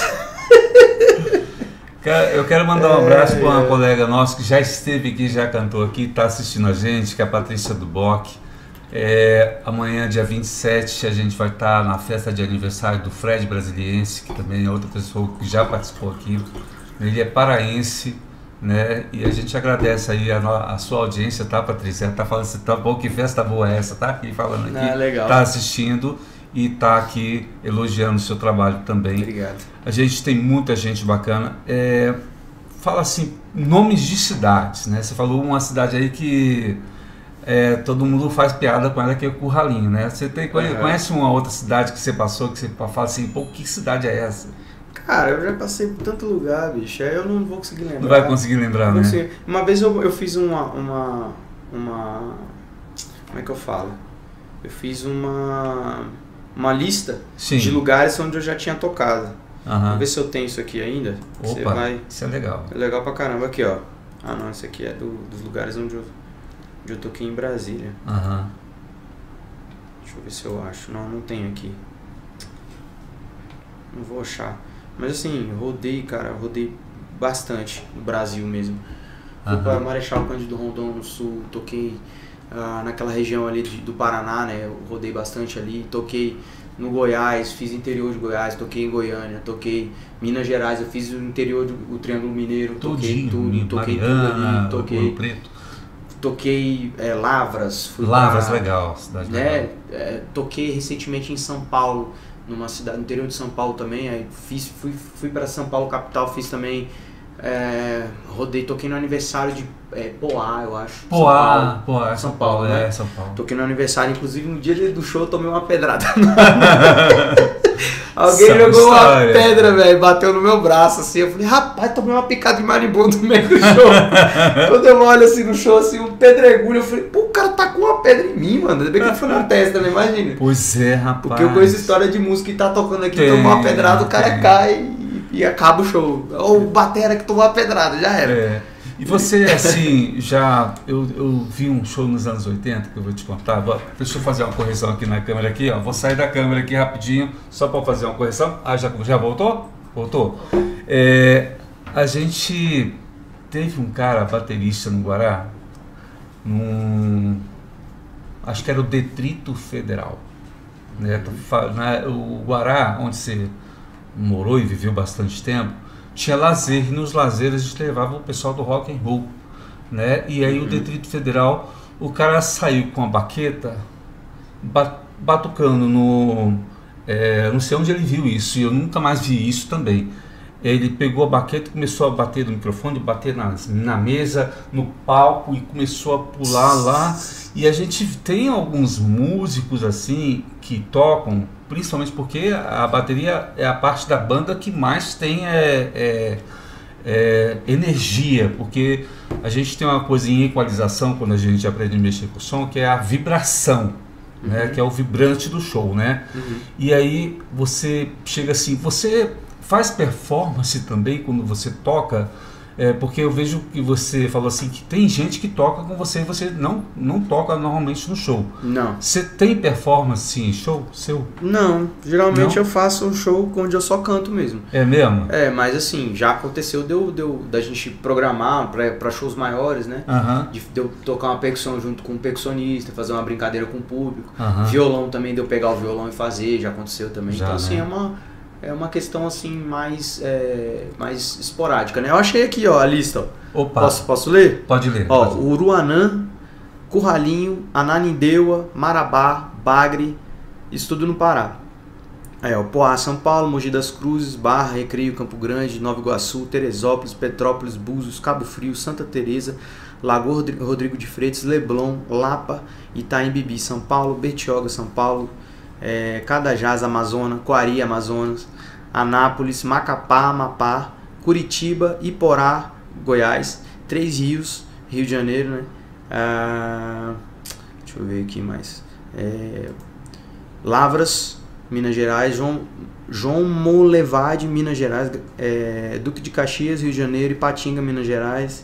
Speaker 1: Eu quero mandar um abraço é, para uma é. colega nossa que já esteve aqui, já cantou aqui, está assistindo a gente, que é a Patrícia Duboc. É, amanhã, dia vinte e sete, a gente vai estar na festa de aniversário do Fred Brasiliense, que também é outra pessoa que já participou aqui. Ele é paraense, né? E a gente agradece aí a, a sua audiência, tá, Patrícia? Ela tá falando assim, tá bom, que festa boa é essa? Tá aqui falando aqui,
Speaker 2: ah, legal.
Speaker 1: Tá assistindo e tá aqui elogiando o seu trabalho também.
Speaker 2: Obrigado.
Speaker 1: A gente tem muita gente bacana. É, fala assim, nomes de cidades, né? Você falou uma cidade aí que... É, todo mundo faz piada com ela, que é o Curralinho, né? Você tem,
Speaker 2: uhum.
Speaker 1: conhece uma outra cidade que você passou, que você fala assim, pô, que cidade é essa?
Speaker 2: Cara, eu já passei por tanto lugar, bicho, aí eu não vou conseguir lembrar.
Speaker 1: Não vai conseguir lembrar, né?
Speaker 2: Conseguir. Uma vez eu, eu fiz uma, uma, uma... Como é que eu falo? Eu fiz uma, uma lista
Speaker 1: Sim.
Speaker 2: de lugares onde eu já tinha tocado.
Speaker 1: Uhum.
Speaker 2: Vou ver se eu tenho isso aqui ainda.
Speaker 1: Opa,
Speaker 2: você vai...
Speaker 1: isso é legal.
Speaker 2: É legal pra caramba. Aqui, ó. Ah, não, esse aqui é do, dos lugares onde eu... Eu toquei em Brasília.
Speaker 1: Uhum.
Speaker 2: Deixa eu ver se eu acho. Não, não tem aqui. Não vou achar. Mas assim, rodei, cara, rodei bastante no Brasil mesmo. Fui uhum. pra Marechal Cândido Rondon no sul, toquei uh, naquela região ali de, do Paraná, né? Eu rodei bastante ali, toquei no Goiás, fiz interior de Goiás, toquei em Goiânia, toquei Minas Gerais, eu fiz o interior do Triângulo Mineiro, toquei
Speaker 1: Tudinho,
Speaker 2: tudo, toquei
Speaker 1: Mariana,
Speaker 2: tudo ali, toquei.
Speaker 1: Ouro Preto.
Speaker 2: Toquei é, Lavras. Fui
Speaker 1: Lavras,
Speaker 2: pra,
Speaker 1: legal, cidade
Speaker 2: né,
Speaker 1: legal.
Speaker 2: É, toquei recentemente em São Paulo, numa cidade no interior de São Paulo também. Aí fiz, fui, fui para São Paulo capital, fiz também. É, rodei, toquei no aniversário de é, Poá, eu acho.
Speaker 1: Poá, Poá,
Speaker 2: São Paulo, São Paulo, né?
Speaker 1: É, São Paulo.
Speaker 2: Toquei no aniversário, inclusive no dia do show eu tomei uma pedrada. Alguém Essa jogou história. uma pedra, velho, bateu no meu braço, assim, eu falei, rapaz, tomei uma picada de marimbondo no meio do show. Quando eu olho assim no show, assim, um pedregulho, eu falei, pô, o cara tá com uma pedra em mim, mano, ainda bem que foi na testa, né, imagina.
Speaker 1: Pois é, rapaz.
Speaker 2: Porque eu conheço história de música que tá tocando aqui,
Speaker 1: tem,
Speaker 2: toma uma pedrada, o cara
Speaker 1: tem.
Speaker 2: cai e, e acaba o show. Ou o batera que tomou uma pedrada, já era.
Speaker 1: É. E você, assim, já... Eu, eu vi um show nos anos oitenta, que eu vou te contar. Vou, deixa eu fazer uma correção aqui na câmera aqui, ó. Vou sair da câmera aqui rapidinho, só para fazer uma correção. Ah, já, já voltou? Voltou? É, a gente teve um cara, baterista no Guará, num... acho que era o Detrito Federal. Né? O Guará, onde você morou e viveu bastante tempo, tinha lazer, e nos lazeres a gente levava o pessoal do rock and roll, né? E aí uhum. o Detrito Federal, o cara saiu com a baqueta batucando no... É, não sei onde ele viu isso, e eu nunca mais vi isso também. Ele pegou a baqueta e começou a bater no microfone, bater na, na mesa, no palco, e começou a pular lá. E a gente tem alguns músicos assim que tocam, principalmente porque a bateria é a parte da banda que mais tem é, é, é, energia, porque a gente tem uma coisa em equalização quando a gente aprende a mexer com o som, que é a vibração. Uhum. Né, que é o vibrante do show, né? Uhum. E aí você chega assim, você faz performance também quando você toca, é, porque eu vejo que você falou assim que tem gente que toca com você e você não, não toca normalmente no show.
Speaker 2: Não.
Speaker 1: Você tem performance em show seu?
Speaker 2: Não, geralmente não?
Speaker 1: Eu
Speaker 2: faço um show onde eu só canto mesmo.
Speaker 1: É mesmo?
Speaker 2: É, mas assim, já aconteceu de eu, de eu, da gente programar para shows maiores, né?
Speaker 1: Uh-huh.
Speaker 2: De, de eu tocar uma percussão junto com um percussionista, fazer uma brincadeira com o público.
Speaker 1: Uh-huh.
Speaker 2: Violão também, de eu pegar o violão e fazer, já aconteceu também.
Speaker 1: Já,
Speaker 2: então assim,
Speaker 1: né?
Speaker 2: é uma... É uma questão assim mais, é, mais esporádica, né? Eu achei aqui, ó, a lista. Ó.
Speaker 1: Opa.
Speaker 2: Posso, posso ler?
Speaker 1: Pode ler.
Speaker 2: Ó,
Speaker 1: pode ler.
Speaker 2: Uruanã, Curralinho, Ananindeua, Marabá, Bagre, isso tudo no Pará. Aí, ó, Poá, São Paulo, Mogi das Cruzes, Barra, Recreio, Campo Grande, Nova Iguaçu, Teresópolis, Petrópolis, Búzios, Cabo Frio, Santa Teresa, Lagoa Rodrigo de Freitas, Leblon, Lapa, Itaim Bibi, São Paulo, Bertioga, São Paulo, É, Cadajás, Amazonas, Coari, Amazonas, Anápolis, Macapá, Amapá, Curitiba, Iporá, Goiás, Três Rios, Rio de Janeiro, né? Ah, deixa eu ver aqui mais. É, Lavras, Minas Gerais, João, João Molevade, Minas Gerais, é, Duque de Caxias, Rio de Janeiro, Ipatinga, Minas Gerais.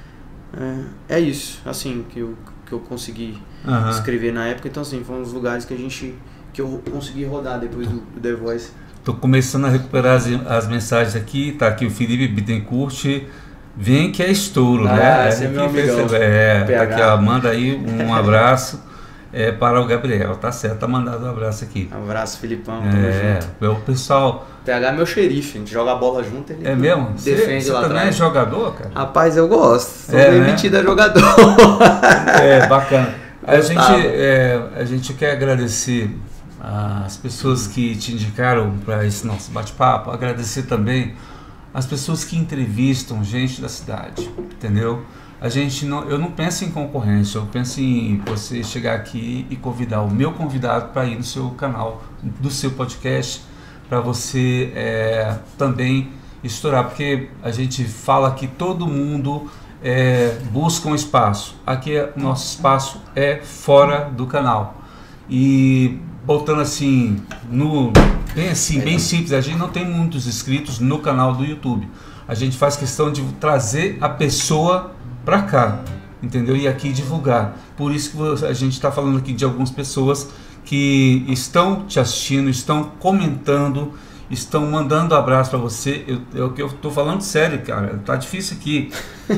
Speaker 2: É, é isso, assim, que eu, que eu consegui uhum. escrever na época. Então, assim, foram os lugares que a gente... que eu consegui rodar depois do, do The Voice.
Speaker 1: Tô começando a recuperar as, as mensagens aqui, tá aqui o Felipe Bittencourt, vem que é estouro,
Speaker 2: ah,
Speaker 1: né?
Speaker 2: Esse é, meu amigão.
Speaker 1: É, tá aqui, ó, manda aí um abraço é, para o Gabriel, tá certo, tá mandado um abraço aqui.
Speaker 2: Um abraço, Filipão,
Speaker 1: tamo é, junto. O pessoal...
Speaker 2: P H é meu xerife, a gente joga a bola junto, ele
Speaker 1: é mesmo?
Speaker 2: defende
Speaker 1: você,
Speaker 2: lá
Speaker 1: você
Speaker 2: atrás.
Speaker 1: também é jogador, cara?
Speaker 2: Rapaz, eu gosto, sou
Speaker 1: é,
Speaker 2: bem
Speaker 1: né?
Speaker 2: metido a jogador.
Speaker 1: É, bacana. A gente, é, a gente quer agradecer as pessoas que te indicaram para esse nosso bate-papo, agradecer também as pessoas que entrevistam gente da cidade, entendeu? A gente não, eu não penso em concorrência, eu penso em você chegar aqui e convidar o meu convidado para ir no seu canal, do seu podcast, para você é, também estourar, porque a gente fala que todo mundo é, busca um espaço, aqui é, nosso espaço é fora do canal. E voltando assim, no, bem assim, bem simples, a gente não tem muitos inscritos no canal do YouTube. A gente faz questão de trazer a pessoa para cá, entendeu? E aqui divulgar. Por isso que a gente está falando aqui de algumas pessoas que estão te assistindo, estão comentando, estão mandando abraço para você. Eu, eu, eu tô falando sério, cara, tá difícil aqui.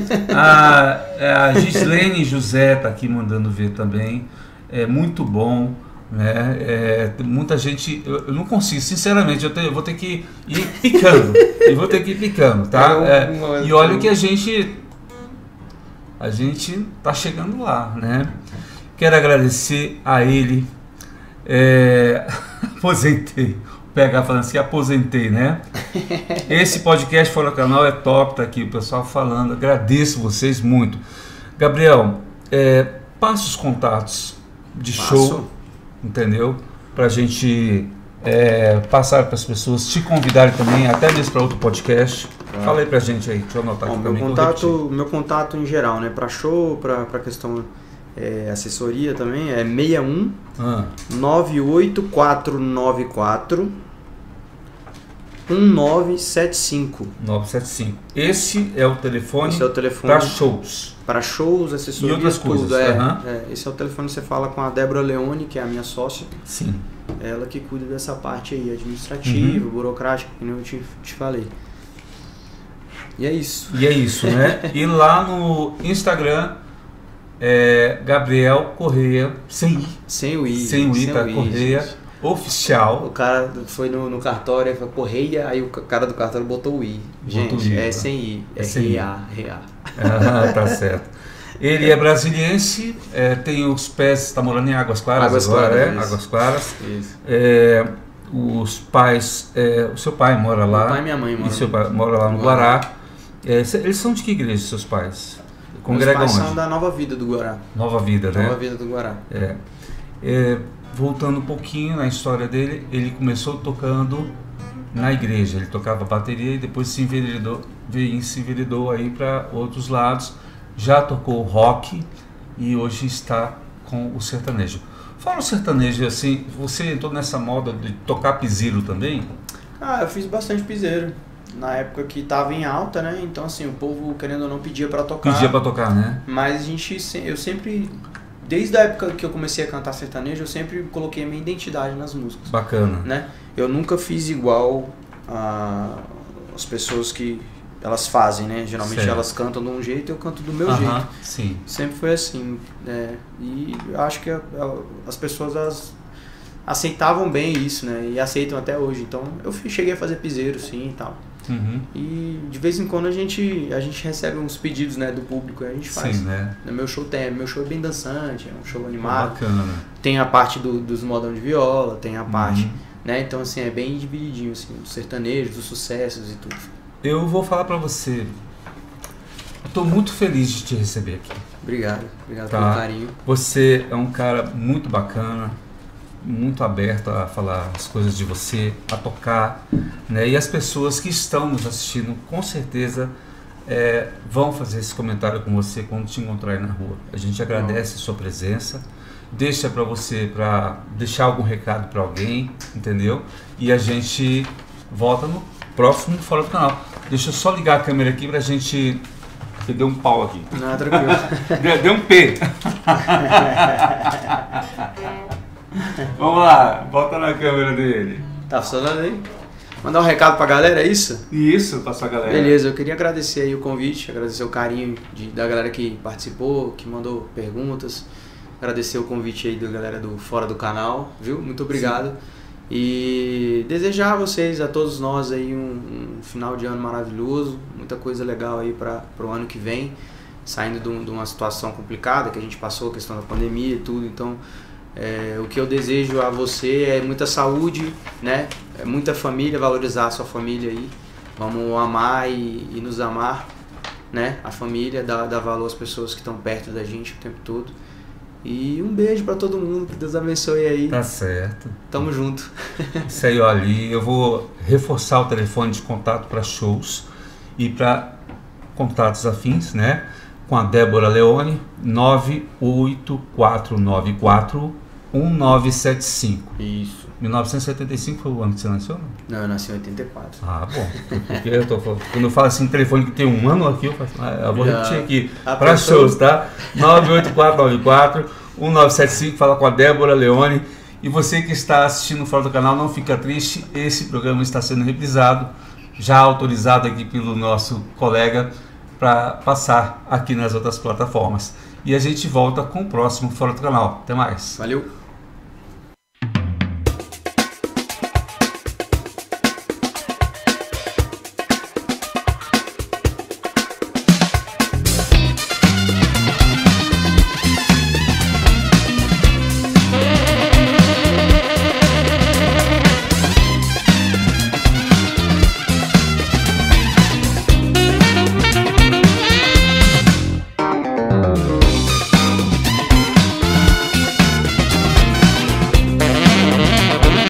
Speaker 1: A, a Gislene José tá aqui mandando ver também. É muito bom. Né? É, muita gente, eu, eu não consigo, sinceramente, eu, te, eu vou ter que ir picando, eu vou ter que ir picando, tá? É, e olha que a gente, a gente tá chegando lá, né? Quero agradecer a ele, é, aposentei, o P H falando assim, aposentei, né? Esse podcast Fora do Canal é top, tá aqui o pessoal falando, agradeço vocês muito. Gabriel, é, passa os contatos de
Speaker 2: Passo.
Speaker 1: show, entendeu? Pra gente é, passar para as pessoas, te convidarem também, até mesmo para outro podcast. Ah. Fala aí pra gente aí, deixa eu anotar
Speaker 2: Bom,
Speaker 1: aqui
Speaker 2: meu
Speaker 1: também.
Speaker 2: contato, meu contato em geral, né? Pra show, pra, pra questão é, assessoria também, é seis um
Speaker 1: ah.
Speaker 2: nove oito quatro nove quatro um nove sete cinco.
Speaker 1: nove sete cinco. Esse é o telefone,
Speaker 2: Esse é o telefone
Speaker 1: para shows.
Speaker 2: Para shows, assessorias,
Speaker 1: e outras
Speaker 2: tudo.
Speaker 1: coisas.
Speaker 2: É,
Speaker 1: uhum.
Speaker 2: é, esse é o telefone que você fala com a Débora Leone, que é a minha sócia.
Speaker 1: Sim.
Speaker 2: Ela que cuida dessa parte aí, administrativa,
Speaker 1: uhum.
Speaker 2: burocrática, que eu te, te falei. E é isso.
Speaker 1: E é isso, né? E lá no Instagram, é Gabriel Correia, sem I.
Speaker 2: Sem o I.
Speaker 1: Sem o I,
Speaker 2: sem
Speaker 1: tá?
Speaker 2: o I,
Speaker 1: Correia
Speaker 2: gente.
Speaker 1: Oficial.
Speaker 2: O cara foi no, no cartório e falou Correia, aí o cara do cartório botou o I. Gente,
Speaker 1: o I,
Speaker 2: é
Speaker 1: tá?
Speaker 2: sem I. É,
Speaker 1: É sem I.
Speaker 2: Rea, Rea.
Speaker 1: Ah, tá certo. Ele é brasiliense, é, tem os pés, está morando em Águas Claras
Speaker 2: Águas
Speaker 1: agora,
Speaker 2: Claras,
Speaker 1: é?
Speaker 2: isso.
Speaker 1: Águas Claras.
Speaker 2: Isso.
Speaker 1: É, os pais, é, o seu pai mora lá.
Speaker 2: Meu pai e minha mãe moram
Speaker 1: E seu pai mora lá no
Speaker 2: Guará.
Speaker 1: Guará. É, eles são de que igreja, seus pais?
Speaker 2: Meus
Speaker 1: Congregam
Speaker 2: pais
Speaker 1: onde?
Speaker 2: são da Nova Vida do Guará.
Speaker 1: Nova Vida, né?
Speaker 2: Nova Vida do Guará.
Speaker 1: É. É, voltando um pouquinho na história dele, ele começou tocando na igreja. Ele tocava bateria e depois se enveredou, se enveredou aí para outros lados. Já tocou rock e hoje está com o sertanejo. Fala o sertanejo, assim, você entrou nessa moda de tocar piseiro também?
Speaker 2: Ah, eu fiz bastante piseiro. Na época que tava em alta, né? Então, assim, o povo, querendo ou não, pedia pra tocar.
Speaker 1: Pedia pra tocar, né?
Speaker 2: Mas a gente, eu sempre, desde a época que eu comecei a cantar sertanejo, eu sempre coloquei a minha identidade nas músicas.
Speaker 1: Bacana.
Speaker 2: Né? Eu nunca fiz igual a, as pessoas que elas fazem, né? Geralmente
Speaker 1: certo.
Speaker 2: Elas cantam de um jeito e eu canto do meu
Speaker 1: uh-huh,
Speaker 2: jeito.
Speaker 1: Sim.
Speaker 2: Sempre foi assim. Né? E eu acho que a, a, as pessoas elas aceitavam bem isso, né? E aceitam até hoje. Então eu fui, cheguei a fazer piseiro, sim, e tal.
Speaker 1: Uhum.
Speaker 2: E de vez em quando a gente, a gente recebe uns pedidos, né, do público, a gente faz.
Speaker 1: Sim, né?
Speaker 2: Meu show tem, meu show é bem dançante, é um show animado.
Speaker 1: Bacana.
Speaker 2: Tem a parte do, dos modão de viola, tem a parte,
Speaker 1: uhum.
Speaker 2: né? Então assim, é bem divididinho assim, dos sertanejos, dos sucessos e tudo.
Speaker 1: Eu vou falar pra você. Estou muito feliz de te receber aqui.
Speaker 2: Obrigado, obrigado
Speaker 1: tá?
Speaker 2: pelo carinho.
Speaker 1: Você é um cara muito bacana, muito aberto a falar as coisas de você, a tocar, né? E as pessoas que estão nos assistindo, com certeza, é, vão fazer esse comentário com você quando te encontrar aí na rua. A gente agradece a sua presença, deixa para você, para deixar algum recado para alguém, entendeu? E a gente volta no próximo Fora do Canal. Deixa eu só ligar a câmera aqui pra gente... Você deu um pau aqui.
Speaker 2: Não, tranquilo.
Speaker 1: deu, deu um P. Vamos lá, volta na câmera dele.
Speaker 2: Tá funcionando aí? Mandar um recado pra galera, é isso?
Speaker 1: Isso, pra sua galera.
Speaker 2: Beleza, eu queria agradecer aí o convite, agradecer o carinho de, da galera que participou, que mandou perguntas, agradecer o convite aí da galera do Fora do Canal, viu? Muito obrigado. Sim. E desejar a vocês, a todos nós aí um, um final de ano maravilhoso, muita coisa legal aí para o ano que vem, saindo de, um, de uma situação complicada que a gente passou, a questão da pandemia e tudo, então é, o que eu desejo a você é muita saúde, né? É muita família, valorizar a sua família aí, vamos amar e, e nos amar, né? A família, dar, dar valor às pessoas que estão perto da gente o tempo todo. E um beijo pra todo mundo, que Deus abençoe aí.
Speaker 1: Tá certo.
Speaker 2: Tamo junto.
Speaker 1: Isso aí, olha, eu vou reforçar o telefone de contato para shows e para contatos afins, né? Com a Débora Leone, nove oito quatro nove quatro um nove sete cinco.
Speaker 2: Isso.
Speaker 1: mil novecentos e setenta e cinco foi o ano que você nasceu?
Speaker 2: Não, eu nasci em oitenta e quatro.
Speaker 1: Ah, bom. Porque eu tô, quando eu falo assim, telefone que tem um ano aqui, eu, faço, ah, eu vou
Speaker 2: Já.
Speaker 1: repetir aqui.
Speaker 2: A
Speaker 1: Para
Speaker 2: pessoa...
Speaker 1: shows, tá? nove oito quatro nove quatro um nove sete cinco, fala com a Débora Leone. E você que está assistindo fora do canal, não fica triste, esse programa está sendo reprisado, já autorizado aqui pelo nosso colega para passar aqui nas outras plataformas. E a gente volta com o próximo Fora do Canal. Até mais.
Speaker 2: Valeu.